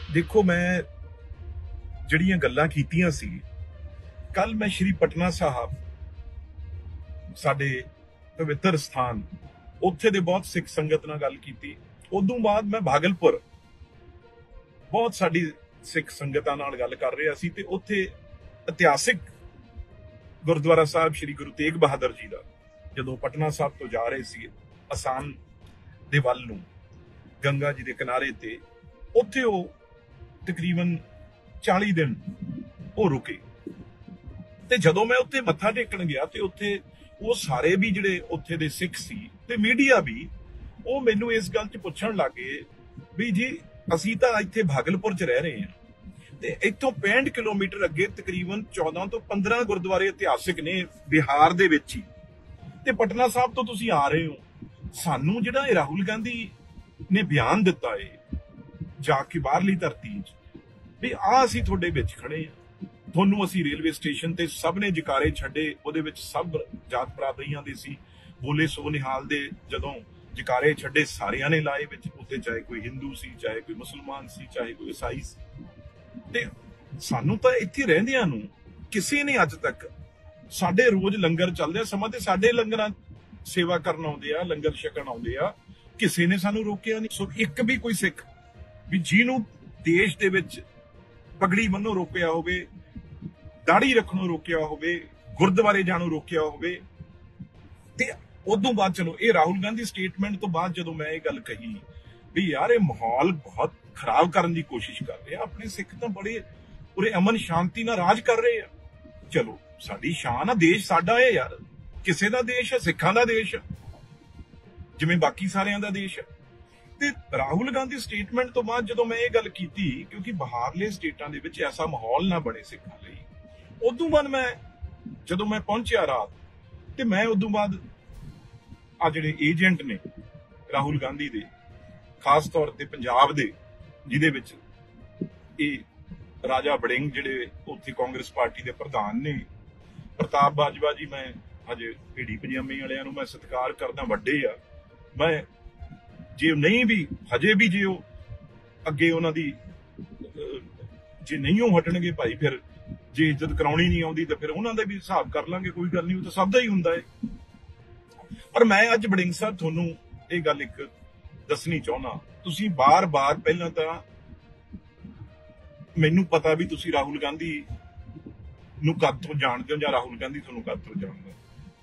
देखो मैं ਜਿਹੜੀਆਂ ਗੱਲਾਂ ਕੀਤੀਆਂ ਸੀ ਕੱਲ ਮੈਂ ਸ਼੍ਰੀ ਪਟਨਾ ਸਾਹਿਬ ਸਾਡੇ ਪਵਿੱਤਰ ਸਥਾਨ ਉੱਥੇ ਦੇ ਬਹੁਤ ਸਿੱਖ ਸੰਗਤ ਨਾਲ ਗੱਲ ਕੀਤੀ। ਉਦੋਂ ਬਾਅਦ ਮੈਂ ਭਾਗਲਪੁਰ ਬਹੁਤ ਸਾਡੀ ਸਿੱਖ ਸੰਗਤਾਂ ਨਾਲ ਗੱਲ ਕਰ ਰਿਹਾ ਸੀ ਤੇ ਉੱਥੇ ਇਤਿਹਾਸਿਕ ਗੁਰਦੁਆਰਾ ਸਾਹਿਬ ਸ਼੍ਰੀ ਗੁਰੂ ਤੇਗ ਬਹਾਦਰ ਜੀ ਦਾ ਜਦੋਂ ਪਟਨਾ ਸਾਹਿਬ ਤੋਂ ਜਾ ਰਹੇ ਸੀ ਅਸਾਮ ਦੇ ਵੱਲ ਨੂੰ ਗੰਗਾ ਜੀ ਦੇ ਕਿਨਾਰੇ ਤੇ ਉੱਥੇ ਉਹ ਤਕਰੀਬਨ 40 ਦਿਨ ਉਹ ਰੁਕੇ ਤੇ ਜਦੋਂ ਮੈਂ ਉੱਥੇ ਮੱਥਾ ਟੇਕਣ ਗਿਆ ਤੇ ਉੱਥੇ ਉਹ ਸਾਰੇ ਵੀ ਜਿਹੜੇ ਉੱਥੇ ਦੇ ਸਿੱਖ ਸੀ ਤੇ ਮੀਡੀਆ ਵੀ ਉਹ ਮੈਨੂੰ ਇਸ ਗੱਲ 'ਚ ਪੁੱਛਣ ਲੱਗੇ ਵੀ ਜੀ ਅਸੀਂ ਤਾਂ ਇੱਥੇ ਭਾਗਲਪੁਰ 'ਚ ਰਹਿ ਰਹੇ ਹਾਂ ਤੇ ਇੱਥੋਂ 65 ਕਿਲੋਮੀਟਰ ਅੱਗੇ ਤਕਰੀਬਨ 14 ਤੋਂ 15 ਗੁਰਦੁਆਰੇ ਇਤਿਹਾਸਿਕ ਨੇ ਬਿਹਾਰ ਦੇ ਵਿੱਚ ਹੀ ਤੇ ਪਟਨਾ ਸਾਹਿਬ ਤੋਂ ਤੁਸੀਂ ਆ ਰਹੇ ਹੋ। ਸਾਨੂੰ ਜਿਹੜਾ ਇਹ ਰਾਹੁਲ ਗਾਂਧੀ ਨੇ ਬਿਆਨ ਦਿੱਤਾ ਏ ਜਾ ਕੇ ਬਾਹਰਲੀ ਧਰਤੀ 'ਚ ਵੀ ਆ ਅਸੀਂ ਤੁਹਾਡੇ ਵਿੱਚ ਖੜੇ ਆ, ਤੁਹਾਨੂੰ ਅਸੀਂ ਰੇਲਵੇ ਸਟੇਸ਼ਨ ਤੇ ਸਭ ਨੇ ਜਕਾਰੇ ਛੱਡੇ, ਉਹਦੇ ਵਿੱਚ ਸਭ ਜਾਤ ਬਰਾਦਰੀਆਂ ਦੇ ਸੀ, ਬੋਲੇ ਸੋ ਨਿਹਾਲ ਦੇ ਜਦੋਂ ਜਕਾਰੇ ਛੱਡੇ ਸਾਰਿਆਂ ਨੇ ਲਾਏ ਵਿੱਚ, ਉੱਤੇ ਚਾਹੇ ਕੋਈ ਹਿੰਦੂ ਸੀ, ਚਾਹੇ ਕੋਈ ਮੁਸਲਮਾਨ ਸੀ, ਚਾਹੇ ਕੋਈ ਈਸਾਈ ਸੀ। ਤੇ ਸਾਨੂੰ ਤਾਂ ਇੱਥੇ ਰਹਿੰਦਿਆਂ ਨੂੰ ਕਿਸੇ ਨੇ ਅੱਜ ਤੱਕ ਸਾਡੇ ਰੋਜ਼ ਲੰਗਰ ਚੱਲਦੇ ਸਮਾਂ ਤੇ ਸਾਡੇ ਲੰਗਰਾਂ ਸੇਵਾ ਕਰਨ ਆਉਂਦੇ ਆ, ਲੰਗਰ ਛਕਣ ਆਉਂਦੇ ਆ, ਕਿਸੇ ਨੇ ਸਾਨੂੰ ਰੋਕਿਆ ਨਹੀਂ। ਸੋ ਇੱਕ ਵੀ ਕੋਈ ਸਿੱਖ ਵੀ ਜਿਹਨੂੰ ਦੇਸ਼ ਦੇ ਵਿੱਚ ਪਗੜੀ ਬੰਨ੍ਹੋਂ ਰੋਕਿਆ ਹੋਵੇ, ਦਾੜੀ ਰੱਖਣੋਂ ਰੋਕਿਆ ਹੋਵੇ, ਗੁਰਦੁਆਰੇ ਜਾਣੋਂ ਰੋਕਿਆ ਹੋਵੇ। ਤੇ ਉਦੋਂ ਬਾਅਦ ਚਲੋ ਇਹ ਰਾਹੁਲ ਗਾਂਧੀ ਸਟੇਟਮੈਂਟ ਤੋਂ ਬਾਅਦ ਜਦੋਂ ਮੈਂ ਇਹ ਗੱਲ ਕਹੀ ਵੀ ਯਾਰ ਇਹ ਮਾਹੌਲ ਬਹੁਤ ਖਰਾਬ ਕਰਨ ਦੀ ਕੋਸ਼ਿਸ਼ ਕਰ ਰਹੇ ਆ, ਆਪਣੇ ਸਿੱਖ ਤਾਂ ਬੜੇ ਪੂਰੇ ਅਮਨ ਸ਼ਾਂਤੀ ਨਾਲ ਰਾਜ ਕਰ ਰਹੇ ਆ। ਚਲੋ ਸਾਡੀ ਸ਼ਾਨ ਆ, ਦੇਸ਼ ਸਾਡਾ ਹੈ ਯਾਰ, ਕਿਸੇ ਦਾ ਦੇਸ਼ ਹੈ, ਸਿੱਖਾਂ ਦਾ ਦੇਸ਼ ਹੈ ਜਿਵੇਂ ਬਾਕੀ ਸਾਰਿਆਂ ਦਾ ਦੇਸ਼ ਹੈ। ਤੇ ਰਾਹੁਲ ਗਾਂਧੀ ਸਟੇਟਮੈਂਟ ਤੋਂ ਬਾਅਦ ਜਦੋਂ ਮੈਂ ਇਹ ਗੱਲ ਕੀਤੀ ਕਿਉਂਕਿ ਬਾਹਰਲੇ ਸਟੇਟਾਂ ਦੇ ਵਿੱਚ ਐਸਾ ਮਾਹੌਲ ਨਾ ਬਣੇ ਸਿੱਖਾਂ ਲਈ, ਉਦੋਂ ਬਾਅਦ ਮੈਂ ਜਦੋਂ ਮੈਂ ਪਹੁੰਚਿਆ ਰਾਤ ਤੇ ਮੈਂ ਉਦੋਂ ਬਾਅਦ ਆ ਜਿਹੜੇ ਏਜੰਟ ਨੇ ਰਾਹੁਲ ਗਾਂਧੀ ਦੇ ਖਾਸ ਤੌਰ ਤੇ ਪੰਜਾਬ ਦੇ ਜਿਹਦੇ ਵਿੱਚ ਇਹ ਰਾਜਾ ਵੜਿੰਗ ਜਿਹੜੇ ਉੱਥੇ ਕਾਂਗਰਸ ਪਾਰਟੀ ਦੇ ਪ੍ਰਧਾਨ ਨੇ, ਪ੍ਰਤਾਪ ਬਾਜਵਾ ਜੀ, ਮੈਂ ਹਜੇ ਢੀਡੀ ਪਜਾਮੇ ਵਾਲਿਆਂ ਨੂੰ ਮੈਂ ਸਤਿਕਾਰ ਕਰਦਾ, ਵੱਡੇ ਆ, ਮੈਂ ਜੇ ਨਹੀਂ ਵੀ ਹਜੇ ਵੀ ਜੇ ਉਹ ਅੱਗੇ ਉਹਨਾਂ ਦੀ ਜੇ ਨਹੀਂ ਉਹ ਹਟਣਗੇ ਭਾਈ, ਫਿਰ ਜੇ ਇੱਜ਼ਤ ਕਰਾਉਣੀ ਨਹੀਂ ਆਉਂਦੀ ਤਾਂ ਫਿਰ ਉਹਨਾਂ ਦਾ ਵੀ ਹਿਸਾਬ ਕਰ ਲਾਂਗੇ, ਕੋਈ ਗੱਲ ਨਹੀਂ, ਉਹ ਤਾਂ ਸਭ ਦਾ ਹੀ ਹੁੰਦਾ ਹੈ। ਪਰ ਮੈਂ ਅੱਜ ਵੜਿੰਗ ਸਾਹਿਬ ਤੁਹਾਨੂੰ ਇਹ ਗੱਲ ਇੱਕ ਦੱਸਣੀ ਚਾਹੁੰਦਾ, ਤੁਸੀਂ ਬਾਰ-ਬਾਰ ਪਹਿਲਾਂ ਤਾਂ ਮੈਨੂੰ ਪਤਾ ਵੀ ਤੁਸੀਂ ਰਾਹੁਲ ਗਾਂਧੀ ਨੂੰ ਕਦ ਤੋਂ ਜਾਣਦੇ ਹੋ ਜਾਂ ਰਾਹੁਲ ਗਾਂਧੀ ਤੁਹਾਨੂੰ ਕਦ ਤੋਂ ਜਾਣਦਾ,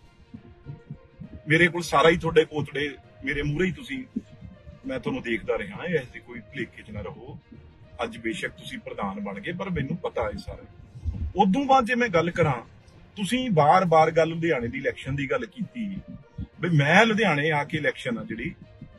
ਮੇਰੇ ਕੋਲ ਸਾਰਾ ਹੀ ਤੁਹਾਡੇ ਪੋਤੜੇ ਮੇਰੇ ਮੂਹਰੇ ਹੀ ਤੁਸੀਂ, ਮੈਂ ਤੁਹਾਨੂੰ ਦੇਖਦਾ ਰਿਹਾ, ਐਸੇ ਕੋਈ ਭੁਲੇਖੇ 'ਚ ਨਾ ਰਹੋ। ਅੱਜ ਬੇਸ਼ੱਕ ਤੁਸੀਂ ਪ੍ਰਧਾਨ ਬਣ ਗਏ ਪਰ ਮੈਨੂੰ ਪਤਾ ਹੈ ਸਾਰਾ। ਉਦੋਂ ਬਾਅਦ ਜੇ ਮੈਂ ਗੱਲ ਕਰਾਂ, ਤੁਸੀਂ ਬਾਰ-ਬਾਰ ਗੱਲ ਲੁਧਿਆਣੇ ਦੀ ਇਲੈਕਸ਼ਨ ਦੀ ਗੱਲ ਕੀਤੀ ਵੀ ਮੈਂ ਲੁਧਿਆਣੇ ਆ ਕੇ ਇਲੈਕਸ਼ਨ ਆ ਜਿਹੜੀ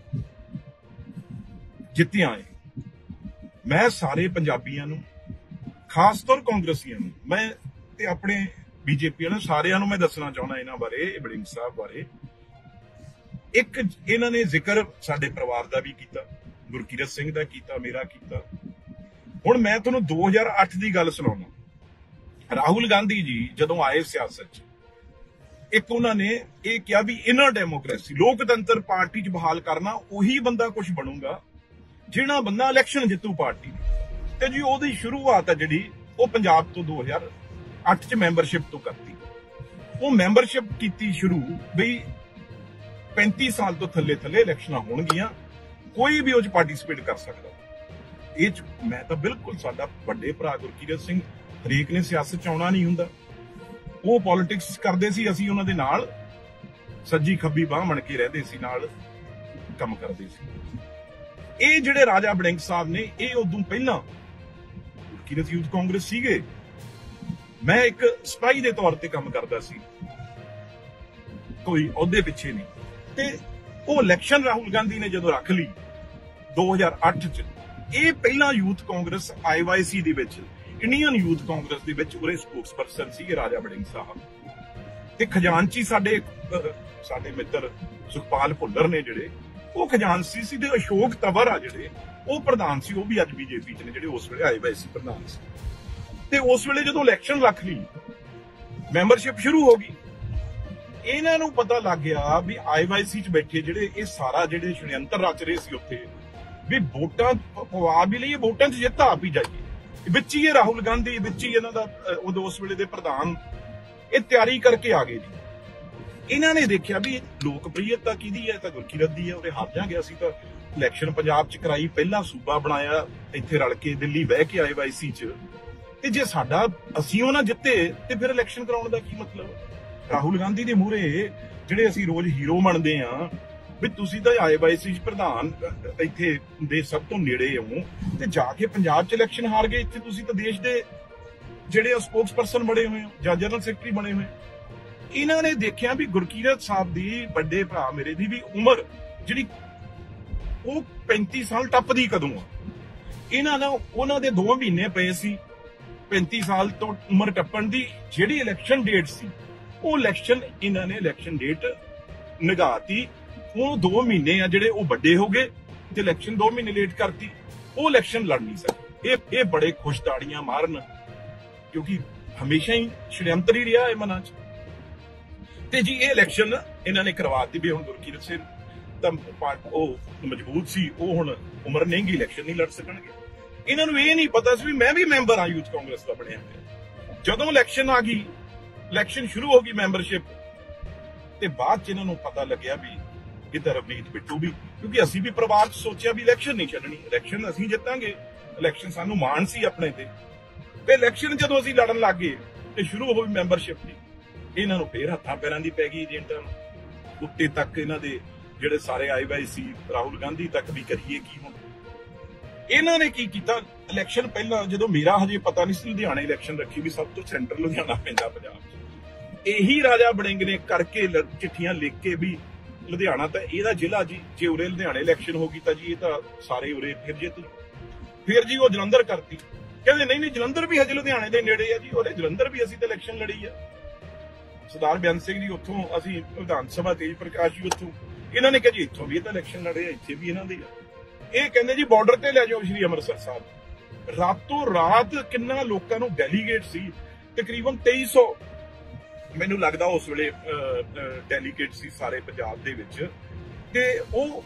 ਜਿੱਤਿਆ ਹੈ, ਮੈਂ ਸਾਰੇ ਪੰਜਾਬੀਆਂ ਨੂੰ ਖਾਸ ਤੌਰ ਕਾਂਗਰਸੀਆਂ ਨੂੰ ਮੈਂ ਤੇ ਆਪਣੇ ਬੀਜੇਪੀ ਵਾਲਿਆਂ ਸਾਰਿਆਂ ਨੂੰ ਮੈਂ ਦੱਸਣਾ ਚਾਹੁੰਦਾ ਇਹਨਾਂ ਬਾਰੇ, ਵੜਿੰਗ ਸਾਹਿਬ ਬਾਰੇ। ਇੱਕ ਇਹਨਾਂ ਨੇ ਜ਼ਿਕਰ ਸਾਡੇ ਪਰਿਵਾਰ ਦਾ ਵੀ ਕੀਤਾ, ਗੁਰਕੀਰਤ ਸਿੰਘ ਦਾ ਕੀਤਾ, ਮੇਰਾ ਕੀਤਾ। ਹੁਣ ਮੈਂ ਤੁਹਾਨੂੰ 2008 ਦੀ ਗੱਲ ਸੁਣਾਉਣਾ। ਰਾਹੁਲ ਗਾਂਧੀ ਜੀ ਜਦੋਂ ਆਏ ਸਿਆਸਤ 'ਚ, ਇੱਕ ਉਹਨਾਂ ਨੇ ਇਹ ਕਿਹਾ ਵੀ ਇਨਰ ਡੈਮੋਕ੍ਰੇਸੀ, ਲੋਕਤੰਤਰ ਪਾਰਟੀ 'ਚ ਬਹਾਲ ਕਰਨਾ, ਉਹੀ ਬੰਦਾ ਕੁਝ ਬਣੂਗਾ ਜਿਹੜਾ ਬੰਦਾ ਇਲੈਕਸ਼ਨ ਜਿੱਤੂ ਪਾਰਟੀ ਦੀ। ਤੇ ਜੀ ਉਹਦੀ ਸ਼ੁਰੂਆਤ ਹੈ ਜਿਹੜੀ ਉਹ ਪੰਜਾਬ ਤੋਂ 2008 'ਚ ਮੈਂਬਰਸ਼ਿਪ ਤੋਂ ਕਰਤੀ। ਉਹ ਮੈਂਬਰਸ਼ਿਪ ਕੀਤੀ ਸ਼ੁਰੂ ਬਈ 35 ਸਾਲ ਤੋਂ ਥੱਲੇ ਇਲੈਕਸ਼ਨਾਂ ਹੋਣਗੀਆਂ, ਕੋਈ ਵੀ ਉਹ 'ਚ ਪਾਰਟਿਸਿਪੇਟ ਕਰ ਸਕਦਾ। ਇਹ 'ਚ ਮੈਂ ਤਾਂ ਬਿਲਕੁਲ, ਸਾਡਾ ਵੱਡੇ ਭਰਾ ਗੁਰਕੀਰਤ ਸਿੰਘ, ਹਰੇਕ ਨੇ ਸਿਆਸਤ 'ਚ ਆਉਣਾ ਨਹੀਂ ਹੁੰਦਾ, ਉਹ ਪੋਲਿਟਿਕਸ ਕਰਦੇ ਸੀ, ਅਸੀਂ ਉਹਨਾਂ ਦੇ ਨਾਲ ਸੱਜੀ ਖੱਬੀ ਬਾਹ ਬਣ ਕੇ ਰਹਿੰਦੇ ਸੀ, ਨਾਲ ਕੰਮ ਕਰਦੇ ਸੀ। ਇਹ ਜਿਹੜੇ ਰਾਜਾ ਵੜਿੰਗ ਸਾਹਿਬ ਨੇ, ਇਹ ਉਦੋਂ ਪਹਿਲਾਂ ਗੁਰਕੀਰਤ ਯੂਥ ਕਾਂਗਰਸ ਸੀਗੇ, ਮੈਂ ਇੱਕ ਸਿਪਾਹੀ ਦੇ ਤੌਰ ਤੇ ਕੰਮ ਕਰਦਾ ਸੀ, ਕੋਈ ਅਹੁਦੇ ਪਿੱਛੇ ਨਹੀਂ। ਤੇ ਉਹ ਇਲੈਕਸ਼ਨ ਰਾਹੁਲ ਗਾਂਧੀ ਨੇ ਜਦੋਂ ਰੱਖ ਲਈ 2008 'ਚ, ਇਹ ਪਹਿਲਾਂ ਯੂਥ ਕਾਂਗਰਸ IYC ਦੇ ਵਿੱਚ, ਇੰਡੀਅਨ ਯੂਥ ਕਾਂਗਰਸ ਦੇ ਵਿੱਚ ਉਹਦੇ ਸਪੋਕਸ ਪਰਸਨ ਸੀਗੇ ਰਾਜਾ ਵੜਿੰਗ ਸਾਹਿਬ। ਤੇ ਖਜ਼ਾਨਚੀ ਸਾਡੇ ਮਿੱਤਰ ਸੁਖਪਾਲ ਭੁੱਲਰ ਨੇ ਜਿਹੜੇ, ਉਹ ਖਜ਼ਾਨਚੀ ਸੀ। ਤੇ ਅਸ਼ੋਕ ਤਵਰ ਆ ਜਿਹੜੇ, ਉਹ ਪ੍ਰਧਾਨ ਸੀ, ਉਹ ਵੀ ਅੱਜ ਬੀਜੇਪੀ 'ਚ ਨੇ, ਜਿਹੜੇ ਉਸ ਵੇਲੇ IYC ਪ੍ਰਧਾਨ ਸੀ। ਤੇ ਉਸ ਵੇਲੇ ਜਦੋਂ ਇਲੈਕਸ਼ਨ ਰੱਖ ਲਈ, ਮੈਂਬਰਸ਼ਿਪ ਸ਼ੁਰੂ ਹੋ ਗਈ, ਇਹਨਾਂ ਨੂੰ ਪਤਾ ਲੱਗ ਗਿਆ ਵੀ IYC 'ਚ ਬੈਠੇ ਜਿਹੜੇ ਇਹ ਸਾਰਾ ਜਿਹੜੇ ਸ਼ੜਯੰਤਰ ਰਚ ਰਹੇ ਸੀ ਉੱਥੇ, ਵੀ ਵੋਟਾਂ ਪਵਾ ਵੀ ਲਈਏ, ਵੋਟਾਂ 'ਚ ਜਿੱਤ ਆਪ ਹੀ ਜਾਈਏ। ਵਿੱਚ ਹੀ ਇਹ ਰਾਹੁਲ ਗਾਂਧੀ, ਵਿੱਚ ਹੀ ਇਹਨਾਂ ਦਾ ਉਦੋਂ ਉਸ ਵੇਲੇ ਦੇ ਪ੍ਰਧਾਨ ਇਹ ਤਿਆਰੀ ਕਰਕੇ ਆ ਗਏ ਜੀ। ਇਹਨਾਂ ਨੇ ਦੇਖਿਆ ਵੀ ਲੋਕਪ੍ਰਿਯਤਾ ਕਿਹਦੀ ਹੈ, ਤਾਂ ਗੁਰਕੀਰਤ ਦੀ ਹੈ। ਉਹਦੇ ਹਾਰ ਜਾਂਗੇ। ਅਸੀਂ ਤਾਂ ਇਲੈਕਸ਼ਨ ਪੰਜਾਬ 'ਚ ਕਰਾਈ, ਪਹਿਲਾ ਸੂਬਾ ਬਣਾਇਆ, ਇੱਥੇ ਰਲ ਕੇ ਦਿੱਲੀ ਬਹਿ ਕੇ ਆਏ ਵਾਈਸੀ 'ਚ, ਤੇ ਜੇ ਸਾਡਾ ਅਸੀਂ ਉਹ ਨਾ ਜਿੱਤੇ ਤੇ ਫਿਰ ਇਲੈਕਸ਼ਨ ਕਰਾਉਣ ਦਾ ਕੀ ਮਤਲਬ? ਰਾਹੁਲ ਗਾਂਧੀ ਦੇ ਮੂਹਰੇ ਜਿਹੜੇ ਅਸੀਂ ਰੋਜ਼ ਹੀਰੋ ਮੰਨਦੇ ਆ ਵੀ ਤੁਸੀਂ ਤਾਂ ਆਏ ਵਾਈਸੀ 'ਚ ਪ੍ਰਧਾਨ ਇੱਥੇ ਦੇ ਸਭ ਤੋਂ ਨੇੜੇ ਹੋ, ਤੇ ਜਾ ਕੇ ਪੰਜਾਬ 'ਚ ਇਲੈਕਸ਼ਨ ਹਾਰ ਗਏ। ਇੱਥੇ ਤੁਸੀਂ ਤਾਂ ਦੇਸ਼ ਦੇ ਜਿਹੜੇ ਸਪੋਕਸ ਪਰਸਨ ਬਣੇ ਹੋਏ ਹੋ ਜਾਂ ਜਨਰਲ ਸੈਕਟਰੀ ਬਣੇ ਹੋਏ। ਇਹਨਾਂ ਨੇ ਦੇਖਿਆ ਵੀ ਗੁਰਕੀਰਤ ਸਾਹਿਬ ਦੀ, ਵੱਡੇ ਭਰਾ ਮੇਰੇ ਦੀ ਵੀ ਉਮਰ ਜਿਹੜੀ ਉਹ 35 ਸਾਲ ਟੱਪਦੀ ਕਦੋਂ ਆ। ਇਹਨਾਂ ਦਾ ਉਹਨਾਂ ਦੇ 2 ਮਹੀਨੇ ਪਏ ਸੀ 35 ਸਾਲ ਤੋਂ ਉਮਰ ਟੱਪਣ ਦੀ। ਜਿਹੜੀ ਇਲੈਕਸ਼ਨ ਡੇਟ ਸੀ ਉਹ ਇਲੈਕਸ਼ਨ ਇਹਨਾਂ ਨੇ ਇਲੈਕਸ਼ਨ ਡੇਟ ਨਿਗਾਤੀ। ਉਹ 2 ਮਹੀਨੇ ਆ ਜਿਹੜੇ ਉਹ ਵੱਡੇ ਹੋ ਗਏ ਤੇ ਇਲੈਕਸ਼ਨ 2 ਮਹੀਨੇ ਲੇਟ ਕਰਤੀ। ਉਹ ਇਲੈਕਸ਼ਨ ਲੜ ਨਹੀਂ ਸਕੇ। ਇਹ ਬੜੇ ਖੁਸ਼ ਤਾੜੀਆਂ ਮਾਰਨ, ਕਿਉਂਕਿ ਹਮੇਸ਼ਾ ਹੀ ਸ਼ੜਯੰਤਰ ਹੀ ਰਿਹਾ ਹੈ ਮਨਾਂ 'ਚ। ਤੇ ਜੀ ਇਹ ਇਲੈਕਸ਼ਨ ਇਹਨਾਂ ਨੇ ਕਰਵਾਤੀ ਵੀ ਹੁਣ ਗੁਰਕੀਰਤ ਸਿੰਘ ਤਾਂ ਉਹ ਮਜ਼ਬੂਤ ਸੀ, ਉਹ ਹੁਣ ਉਮਰ ਨਹੀਂ, ਇਲੈਕਸ਼ਨ ਨਹੀਂ ਲੜ ਸਕਣਗੇ। ਇਹਨਾਂ ਨੂੰ ਇਹ ਨਹੀਂ ਪਤਾ ਸੀ ਵੀ ਮੈਂ ਵੀ ਮੈਂਬਰ ਆ ਯੂਥ ਕਾਂਗਰਸ ਦਾ ਬਣਿਆ ਹੋਇਆ। ਜਦੋਂ ਇਲੈਕਸ਼ਨ ਆ ਗਈ, ਇਲੈਕਸ਼ਨ ਸ਼ੁਰੂ ਹੋ ਗਈ ਮੈਂਬਰਸ਼ਿਪ, ਤੇ ਬਾਅਦ 'ਚ ਇਹਨਾਂ ਨੂੰ ਪਤਾ ਲੱਗਿਆ ਵੀ ਇਹ ਤਾਂ ਰਵਨੀਤ ਬਿੱਟੂ ਵੀ, ਕਿਉਂਕਿ ਅਸੀਂ ਵੀ ਪਰਿਵਾਰ 'ਚ ਸੋਚਿਆ ਵੀ ਇਲੈਕਸ਼ਨ ਨਹੀਂ ਛੱਡਣੀ, ਇਲੈਕਸ਼ਨ ਅਸੀਂ ਜਿੱਤਾਂਗੇ, ਇਲੈਕਸ਼ਨ ਸਾਨੂੰ ਮਾਣ ਸੀ ਆਪਣੇ ਤੇ ਇਲੈਕਸ਼ਨ ਜਦੋਂ ਅਸੀਂ ਲੜਨ ਲੱਗ ਗਏ ਤੇ ਸ਼ੁਰੂ ਹੋਈ ਮੈਂਬਰਸ਼ਿਪ ਦੀ, ਇਹਨਾਂ ਨੂੰ ਫੇਰ ਹੱਥਾਂ ਪੈਰਾਂ ਦੀ ਪੈ ਗਈ ਏਜੰਟਾਂ ਨੂੰ। ਉੱਤੇ ਤੱਕ ਇਹਨਾਂ ਦੇ ਜਿਹੜੇ ਸਾਰੇ ਆਏ ਵਾਏ ਸੀ, ਰਾਹੁਲ ਗਾਂਧੀ ਤੱਕ ਵੀ ਕਰੀਏ ਕੀ ਹੁਣ। ਇਹਨਾਂ ਨੇ ਕੀ ਕੀਤਾ, ਇਲੈਕਸ਼ਨ ਪਹਿਲਾਂ ਜਦੋਂ ਮੇਰਾ ਹਜੇ ਪਤਾ ਨਹੀਂ ਸੀ, ਲੁਧਿਆਣਾ ਇਲੈਕਸ਼ਨ ਰੱਖੀ ਵੀ ਸਭ ਤੋਂ ਸੈਂਟਰ ਲੁਧਿਆਣਾ ਪੈਂਦਾ ਪੰਜਾਬ 'ਚ। ਇਹੀ ਰਾਜਾ ਵੜਿੰਗ ਨੇ ਕਰਕੇ ਚਿੱਠੀਆਂ ਲਿਖ ਕੇ ਵੀ ਲੁਧਿਆਣਾ ਤਾਂ ਇਹਦਾ ਜ਼ਿਲ੍ਹਾ ਜੀ, ਜੇ ਉਰੇ ਲੁਧਿਆਣੇ ਇਲੈਕਸ਼ਨ ਹੋ ਗਈ ਤਾਂ ਜੀ ਇਹ ਤਾਂ ਸਾਰੇ ਉਰੇ ਫਿਰ ਜਿੱਤ। ਫਿਰ ਜੀ ਉਹ ਜਲੰਧਰ ਕਰਤੀ, ਕਹਿੰਦੇ ਨਹੀਂ ਨਹੀਂ ਜਲੰਧਰ ਵੀ ਹਜੇ ਲੁਧਿਆਣੇ ਦੇ ਨੇੜੇ ਆ ਜੀ, ਉਹਦੇ ਜਲੰਧਰ ਵੀ ਅਸੀਂ ਤਾਂ ਇਲੈਕਸ਼ਨ ਲੜੀ ਆ। ਸਰਦਾਰ ਬੇਅੰਤ ਸਿੰਘ ਜੀ ਉੱਥੋਂ, ਅਸੀਂ ਵਿਧਾਨ ਸਭਾ ਤੇਜ ਪ੍ਰਕਾਸ਼ ਜੀ ਉੱਥੋਂ, ਇਹਨਾਂ ਨੇ ਕਿਹਾ ਜੀ ਇੱਥੋਂ ਵੀ ਇਹ ਤਾਂ ਇਲੈਕਸ਼ਨ ਲੜੇ ਆ, ਇੱਥੇ ਵੀ ਇਹਨਾਂ ਦੇ ਆ। ਇਹ ਕਹਿੰਦੇ ਜੀ ਬਾਰਡਰ ਤੇ ਲੈ ਜਾਓ ਸ਼੍ਰੀ ਅੰਮ੍ਰਿਤਸਰ ਸਾਹਿਬ। ਰਾਤੋਂ ਰਾਤ ਕਿੰਨਾ ਲੋਕਾਂ ਨੂੰ ਡੈਲੀਗੇਟ ਸੀ, ਤਕਰੀਬਨ 2300 ਮੈਨੂੰ ਲੱਗਦਾ ਉਸ ਵੇਲੇ ਡੈਲੀਗੇਟ ਸੀ ਸਾਰੇ ਪੰਜਾਬ ਦੇ ਵਿੱਚ। ਤੇ ਉਹ